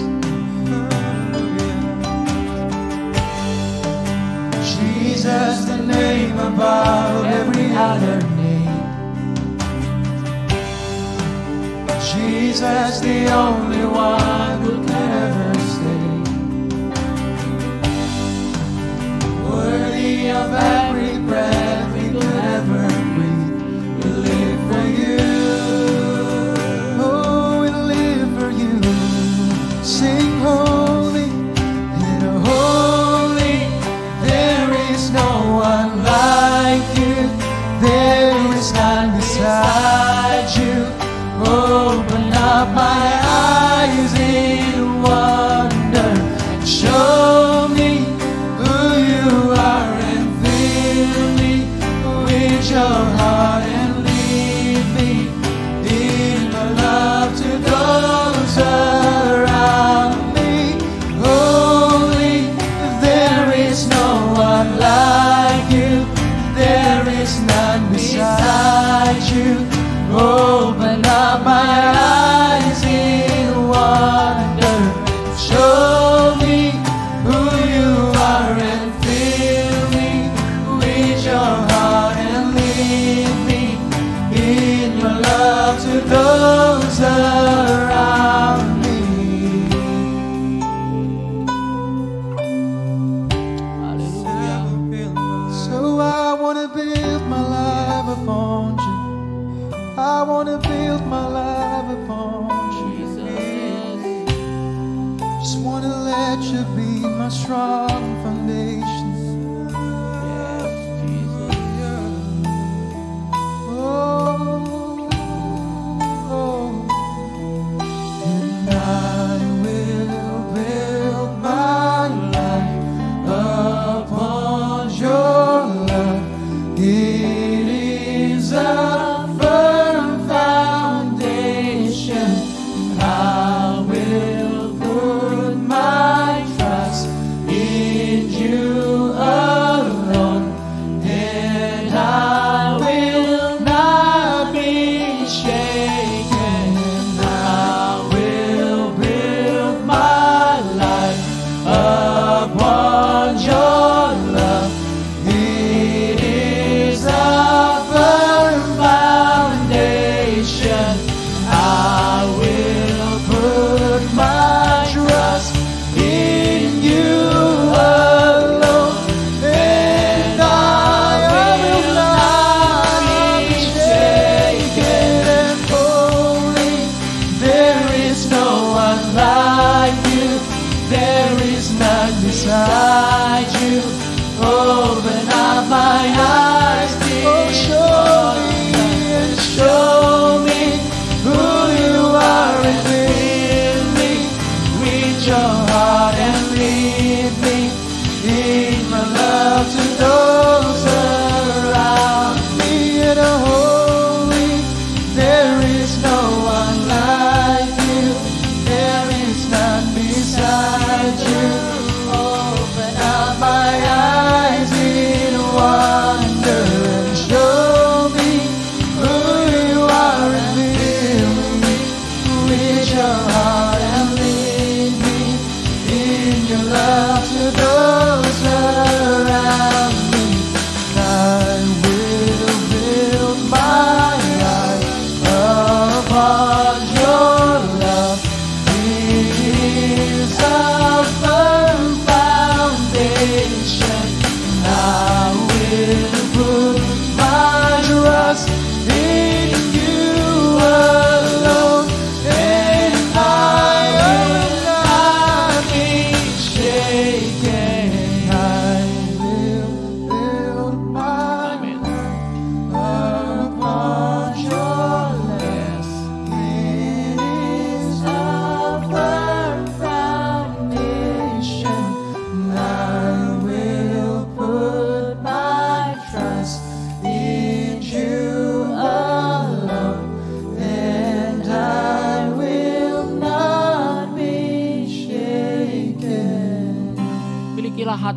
Jesus, the name above every other name. Jesus, the only one who can ever save. Worthy of every breath we could ever breathe, we live for you. Oh, we live for you. Sing holy, and holy, there is no one like you. There is none beside you. Open up my eyes in wonder and show me who you are and fill me with your heart and lead me in my love to those around me. Holy, there is no one like you. There is none beside you. Open up my eyes in wonder. Show me who you are and fill me with your heart and lead me in your love to those around me. So I want to build my life upon you. I want to build my life upon Jesus. Just want to let you be my strong foundation. Yes, Jesus. Oh, oh.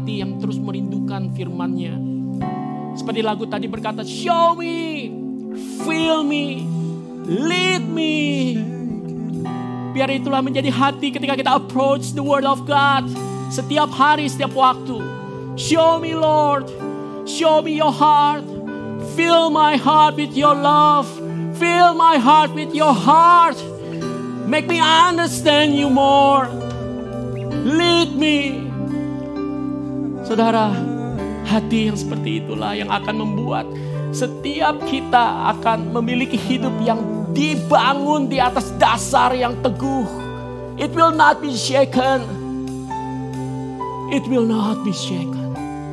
hati yang terus merindukan firman-Nya. Seperti lagu tadi berkata, show me, feel me, lead me. Biar itulah menjadi hati ketika kita approach the word of God. Setiap hari, setiap waktu. Show me Lord, show me your heart. Fill my heart with your love. Fill my heart with your heart. Make me understand you more. Lead me. Saudara, hati yang seperti itulah yang akan membuat setiap kita akan memiliki hidup yang dibangun di atas dasar yang teguh. It will not be shaken. It will not be shaken.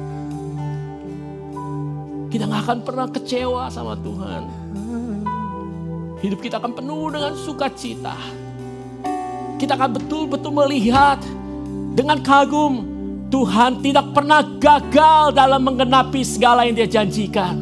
Kita gak akan pernah kecewa sama Tuhan. Hidup kita akan penuh dengan sukacita. Kita akan betul-betul melihat dengan kagum Tuhan tidak pernah gagal dalam menggenapi segala yang Dia janjikan.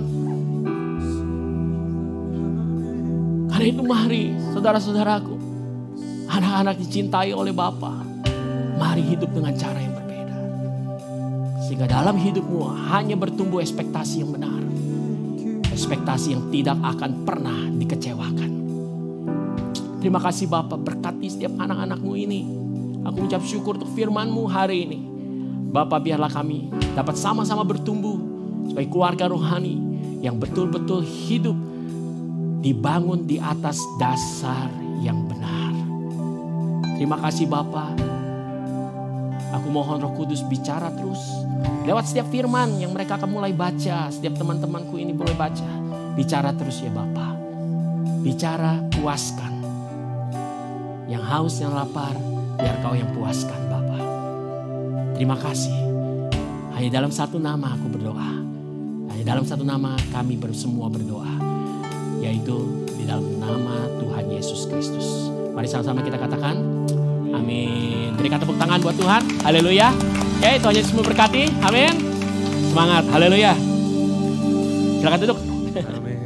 Karena itu mari saudara-saudaraku, anak-anak dicintai oleh Bapa, mari hidup dengan cara yang berbeda. Sehingga dalam hidupmu hanya bertumbuh ekspektasi yang benar. Ekspektasi yang tidak akan pernah dikecewakan. Terima kasih Bapa, berkati setiap anak-anakmu ini. Aku ucap syukur untuk firman-Mu hari ini. Bapa, biarlah kami dapat sama-sama bertumbuh sebagai keluarga rohani yang betul-betul hidup dibangun di atas dasar yang benar. Terima kasih Bapa. Aku mohon Roh Kudus bicara terus lewat setiap firman yang mereka akan mulai baca. Setiap teman-temanku ini mulai baca. Bicara terus ya Bapa. Bicara, puaskan. Yang haus, yang lapar, biar Kau yang puaskan Bapa. Terima kasih. Hanya dalam satu nama aku berdoa. Hanya dalam satu nama kami semua berdoa. Yaitu di dalam nama Tuhan Yesus Kristus. Mari sama-sama kita katakan amin. Berikan tepuk tangan buat Tuhan. Haleluya. Oke, Tuhan Yesus memberkati. Amin. Semangat. Haleluya. Silakan duduk. Amin.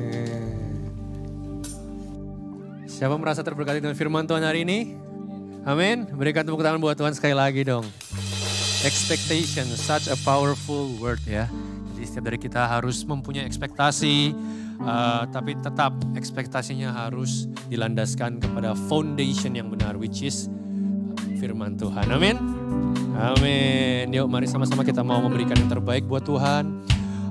Siapa merasa terberkati dengan firman Tuhan hari ini? Amin. Berikan tepuk tangan buat Tuhan sekali lagi dong. Expectation, such a powerful word ya. Jadi setiap dari kita harus mempunyai ekspektasi, tapi tetap ekspektasinya harus dilandaskan kepada foundation yang benar, which is firman Tuhan. Amin. Amin. Yuk mari sama-sama kita mau memberikan yang terbaik buat Tuhan.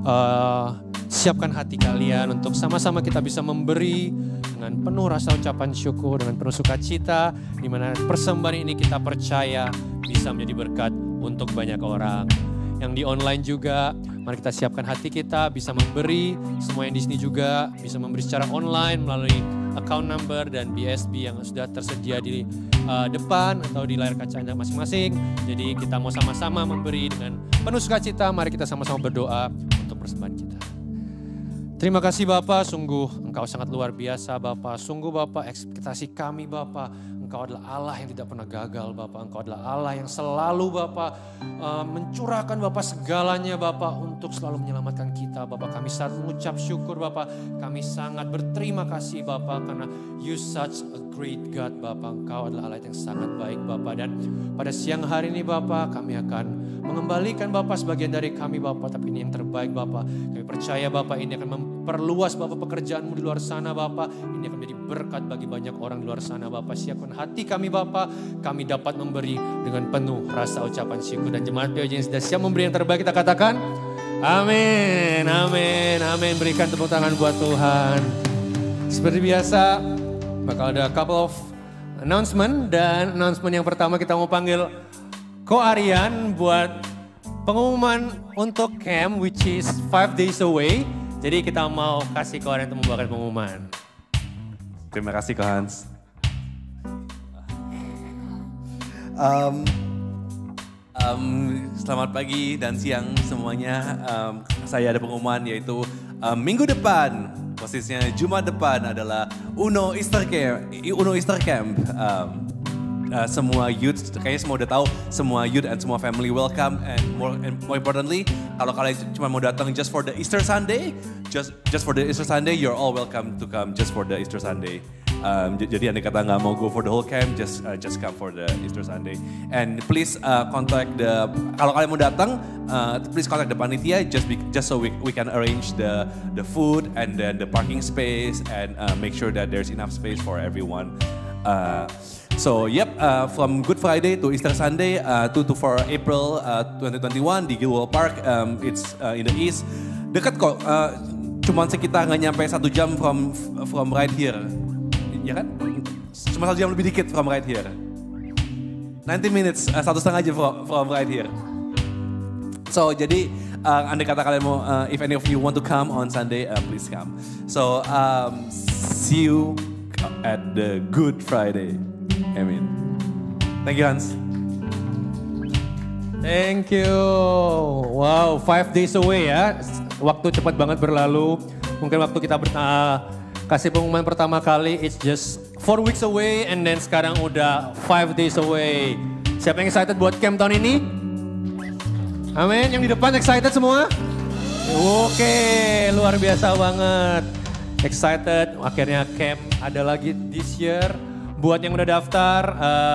Siapkan hati kalian untuk sama-sama kita bisa memberi dengan penuh rasa ucapan syukur, dengan penuh sukacita, di mana persembahan ini kita percaya bisa menjadi berkat untuk banyak orang. Yang di online juga, mari kita siapkan hati kita bisa memberi. Semua yang di sini juga bisa memberi secara online melalui account number dan BSB yang sudah tersedia di depan atau di layar kaca Anda masing-masing. Jadi kita mau sama-sama memberi dengan penuh sukacita. Mari kita sama-sama berdoa untuk persembahan kita. Terima kasih Bapak, sungguh Engkau sangat luar biasa Bapak. Sungguh Bapak, ekspektasi kami Bapak, Engkau adalah Allah yang tidak pernah gagal Bapak. Engkau adalah Allah yang selalu Bapak mencurahkan Bapak segalanya Bapak untuk selalu menyelamatkan kita Bapak. Kami sangat mengucap syukur Bapak. Kami sangat berterima kasih Bapak karena You such a great God Bapak. Engkau adalah Allah yang sangat baik Bapak. Dan pada siang hari ini Bapak, kami akan mengembalikan Bapak sebagian dari kami Bapak. Tapi ini yang terbaik Bapak. Kami percaya Bapak ini akan memperluas Bapak pekerjaanmu di luar sana Bapak. Ini akan menjadi berkat bagi banyak orang di luar sana Bapak. Siapkan hati kami Bapak. Kami dapat memberi dengan penuh rasa ucapan syukur. Dan jemaat POJ yang sudah siap memberi yang terbaik, kita katakan amin, amin, amin. Berikan tepuk tangan buat Tuhan. Seperti biasa bakal ada couple of announcement. Dan announcement yang pertama kita mau panggil Ko Aryan buat pengumuman untuk camp which is 5 days away. Jadi kita mau kasih Ko Aryan untuk membawakan pengumuman. Terima kasih Ko Hans. Selamat pagi dan siang semuanya. Saya ada pengumuman yaitu minggu depan, posisinya Jumat depan adalah Uno Easter Camp. semua youth, kayaknya semua udah tahu, semua youth and semua family welcome, and more importantly, kalau kalian cuma mau datang just for the Easter Sunday, just for the Easter Sunday, you're all welcome to come just for the Easter Sunday. Jadi andai kata nggak mau go for the whole camp, just come for the Easter Sunday. And please contact kalau kalian mau datang, please contact the panitia just so we can arrange the food and then the parking space and make sure that there's enough space for everyone. So from Good Friday to Easter Sunday, 2 to 4 April 2021 di Gilwell Park, it's in the east. Dekat kok, cuman sekitar nggak nyampe 1 jam from right here. Ya kan? Cuma 1 jam lebih dikit from right here. 90 minutes, 1,5 jam from right here. So jadi andai kata kalian mau, if any of you want to come on Sunday, please come. So see you at the Good Friday. Amin. Thank you, Hans. Thank you. Wow, 5 days away ya. Waktu cepat banget berlalu. Mungkin waktu kita kasih pengumuman pertama kali, it's just 4 weeks away and then sekarang udah 5 days away. Siapa yang excited buat camp tahun ini? Amin, yang di depan excited semua? Oke, luar biasa banget. Excited, akhirnya camp ada lagi this year. Buat yang udah daftar,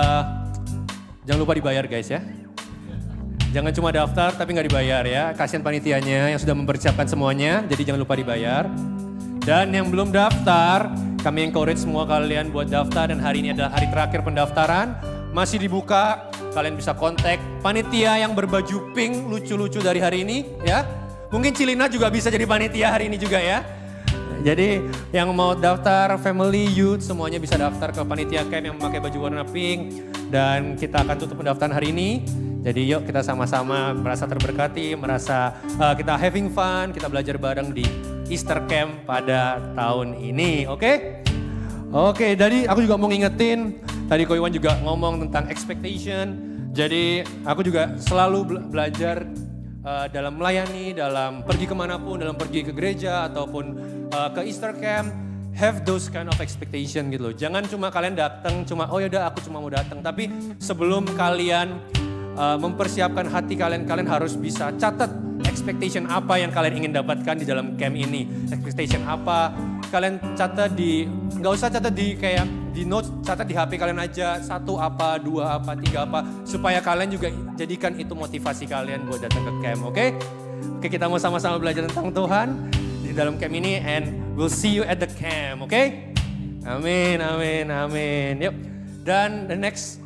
jangan lupa dibayar guys ya. Jangan cuma daftar tapi nggak dibayar ya. Kasihan panitianya yang sudah mempersiapkan semuanya, jadi jangan lupa dibayar. Dan yang belum daftar, kami encourage semua kalian buat daftar dan hari ini adalah hari terakhir pendaftaran. Masih dibuka, kalian bisa kontak panitia yang berbaju pink lucu-lucu dari hari ini ya. Mungkin Cilina juga bisa jadi panitia hari ini juga ya. Jadi yang mau daftar, family, youth, semuanya bisa daftar ke panitia camp yang memakai baju warna pink. Dan kita akan tutup pendaftaran hari ini. Jadi yuk kita sama-sama merasa terberkati, merasa kita having fun, kita belajar bareng di Easter Camp pada tahun ini, oke? Oke, jadi aku juga mau ngingetin, tadi Ko Iwan juga ngomong tentang expectation. Jadi aku juga selalu belajar dalam melayani, dalam pergi kemanapun, dalam pergi ke gereja ataupun ke Easter Camp, have those kind of expectation gitu loh. Jangan cuma kalian datang, cuma oh yaudah aku cuma mau datang. Tapi sebelum kalian mempersiapkan hati kalian, kalian harus bisa catat expectation apa yang kalian ingin dapatkan di dalam camp ini. Expectation apa, kalian catat nggak usah catat di kayak di notes, catat di HP kalian aja. 1 apa, 2 apa, 3 apa. Supaya kalian juga jadikan itu motivasi kalian buat datang ke camp, oke? Oke, kita mau sama-sama belajar tentang Tuhan di dalam camp ini and we'll see you at the camp, oke? Amin, amin, amin. Yuk, dan the next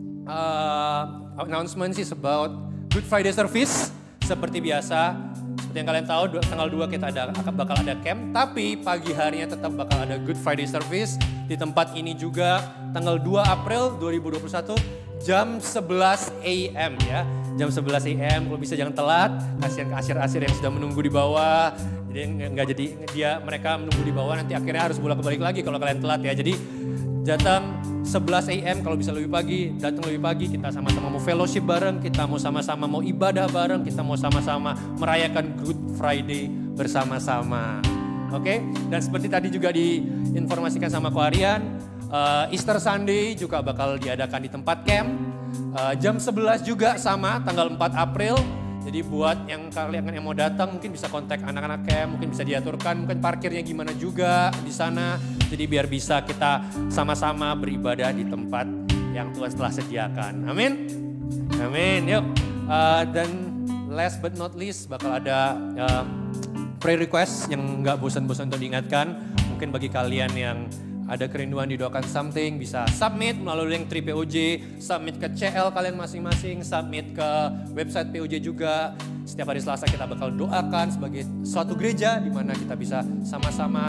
announcement is about Good Friday service. Seperti biasa, seperti yang kalian tahu, tanggal 2 kita bakal ada camp, tapi pagi harinya tetap bakal ada Good Friday service di tempat ini juga tanggal 2 April 2021 jam 11 AM ya. Jam 11 AM, kalau bisa jangan telat, kasihan ke asir-asir yang sudah menunggu di bawah. Jadi nggak jadi mereka menunggu di bawah, nanti akhirnya harus bolak-balik lagi kalau kalian telat ya. Jadi datang 11 AM, kalau bisa lebih pagi, datang lebih pagi, kita sama-sama mau fellowship bareng, kita mau sama-sama mau ibadah bareng, kita mau sama-sama merayakan Good Friday bersama-sama. Oke, dan seperti tadi juga diinformasikan sama Ko Aryan, Easter Sunday juga bakal diadakan di tempat camp, jam 11 juga sama, tanggal 4 April. Jadi buat yang kalian yang mau datang mungkin bisa kontak anak-anak camp, mungkin bisa diaturkan, mungkin parkirnya gimana juga di sana. Jadi biar bisa kita sama-sama beribadah di tempat yang Tuhan telah sediakan. Amin. Amin. Yuk. Dan last but not least bakal ada prayer request yang nggak bosan-bosan untuk diingatkan. Mungkin bagi kalian yang ada kerinduan didoakan something, bisa submit melalui link 3POJ, submit ke CL kalian masing-masing, submit ke website POJ juga. Setiap hari Selasa kita bakal doakan sebagai suatu gereja di mana kita bisa sama-sama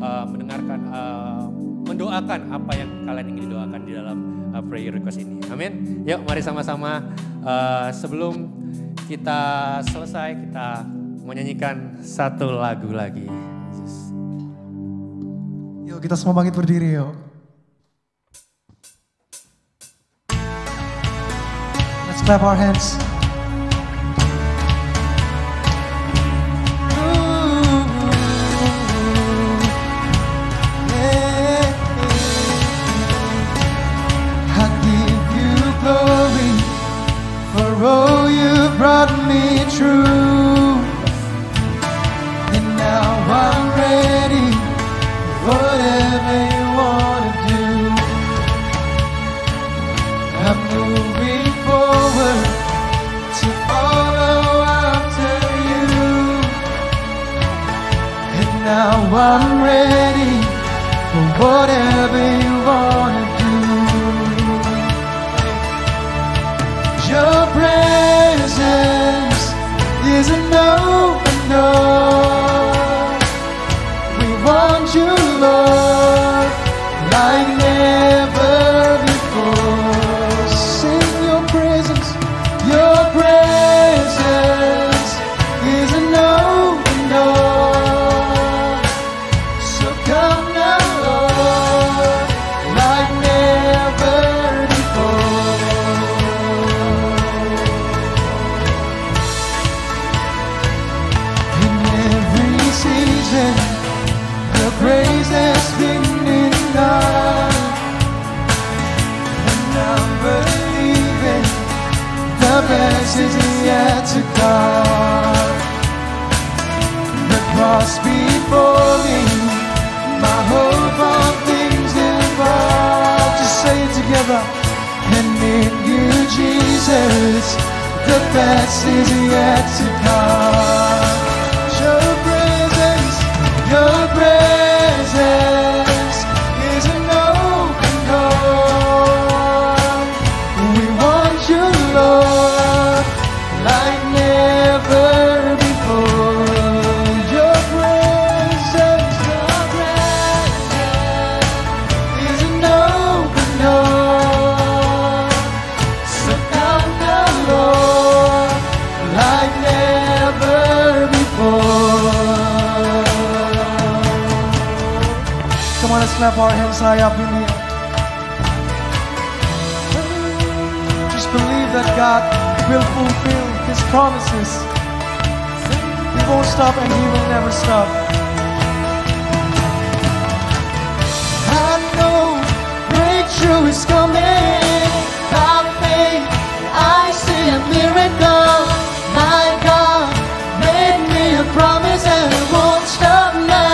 mendoakan apa yang kalian ingin didoakan di dalam prayer request ini. Amin. Yuk mari sama-sama sebelum kita selesai kita menyanyikan satu lagu lagi. Yuk kita semua bangkit berdiri yuk. Let's clap our hands. I give you whatever you wanna do. Your presence is an open door. We want you, Lord, like never before. Sing your presence. Your presence is an open door. So come now, Lord, like never before. In every season, your grace has been enough. And I'm believing the best is yet to come. The cross before me, my hope on things above. Just say it together. And in you, Jesus, the best is yet to come. Your presence is an open door. We want you, Lord, like never before. Your presence is an open door. So come now, Lord, like never before. Come on, let's clap our hands high up in the air. Just believe that God will fulfill His promises. He won't stop and He will never stop. I know breakthrough is coming. By faith, I see a miracle. My God made me a promise and it won't stop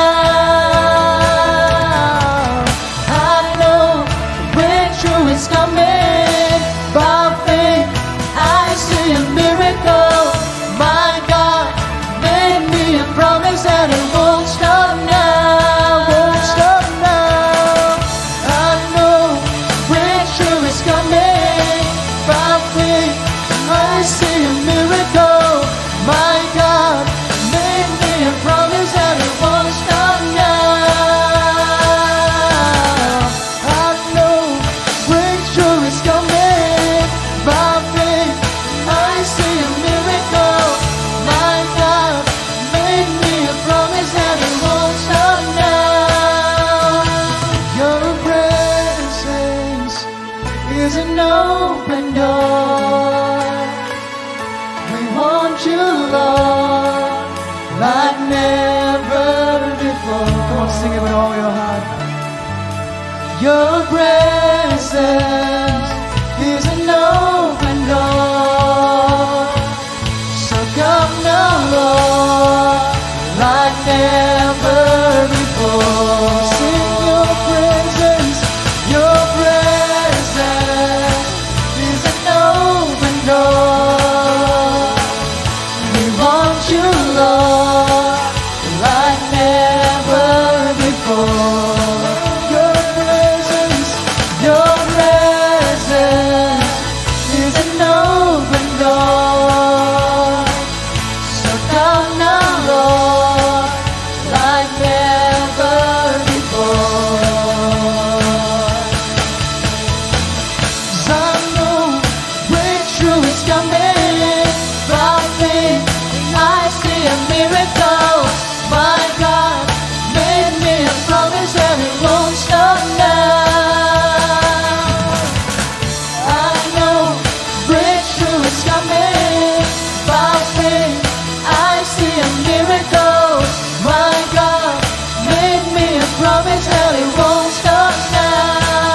now. I know breakthrough is coming. By faith, I see a miracle. My God made me a promise and it won't stop now. Won't stop now. I know breakthrough is coming. By faith, I see a miracle. My God made me a promise and it won't stop now. I know breakthrough is coming. By faith, I see a miracle. My God made me a promise and it won't stop now. Your presence is an open door. We want you, Lord, like never before. Come on, sing it with all your heart. Your presence is an open door. So come now, Lord, like never before. Sing your presence is an open door. We want you, Lord, like never before. Your presence is an open door. So come now, Lord, like never before. 'Cause I know breakthrough is coming. By faith, I see a miracle. My God made me a promise and it won't stop now. I know breakthrough is coming. By faith, I see a miracle. My God made me a promise and it won't stop now.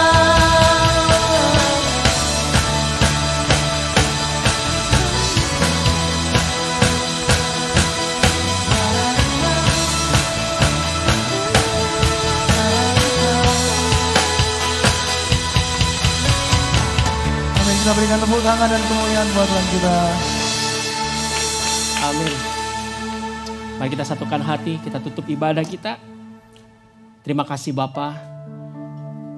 Amin. Kita berikan tepuk tangan dan kemuliaan buat Tuhan kita. Amin. Mari kita satukan hati, kita tutup ibadah kita. Terima kasih Bapa,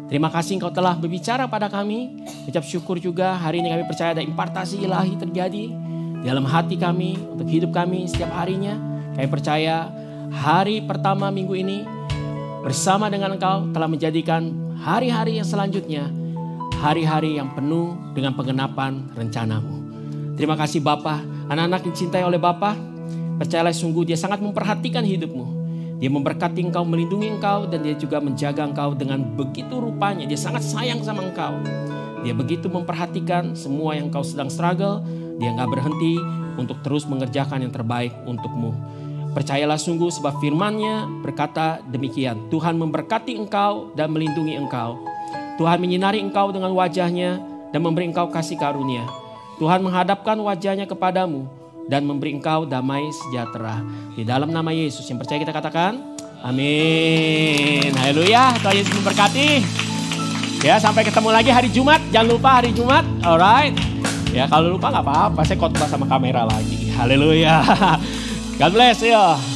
Terima kasih Engkau telah berbicara pada kami. Ucap syukur juga hari ini kami percaya ada impartasi ilahi terjadi di dalam hati kami, untuk hidup kami setiap harinya. Kami percaya hari pertama minggu ini bersama dengan Engkau telah menjadikan hari-hari yang selanjutnya hari-hari yang penuh dengan penggenapan rencana-Mu. Terima kasih Bapa, anak-anak yang dicintai oleh Bapa, percayalah sungguh dia sangat memperhatikan hidup-Mu. Dia memberkati engkau, melindungi engkau, dan dia juga menjaga engkau dengan begitu rupanya. Dia sangat sayang sama engkau. Dia begitu memperhatikan semua yang engkau sedang struggle. Dia gak berhenti untuk terus mengerjakan yang terbaik untukmu. Percayalah sungguh sebab firman-Nya berkata demikian. Tuhan memberkati engkau dan melindungi engkau. Tuhan menyinari engkau dengan wajah-Nya dan memberi engkau kasih karunia. Tuhan menghadapkan wajah-Nya kepadamu dan memberi engkau damai sejahtera. Di dalam nama Yesus yang percaya kita katakan, amin. Haleluya, Tuhan Yesus memberkati. Ya, sampai ketemu lagi hari Jumat. Jangan lupa hari Jumat, alright. Ya, kalau lupa gak apa-apa, saya khotbah sama kamera lagi. Haleluya. God bless ya.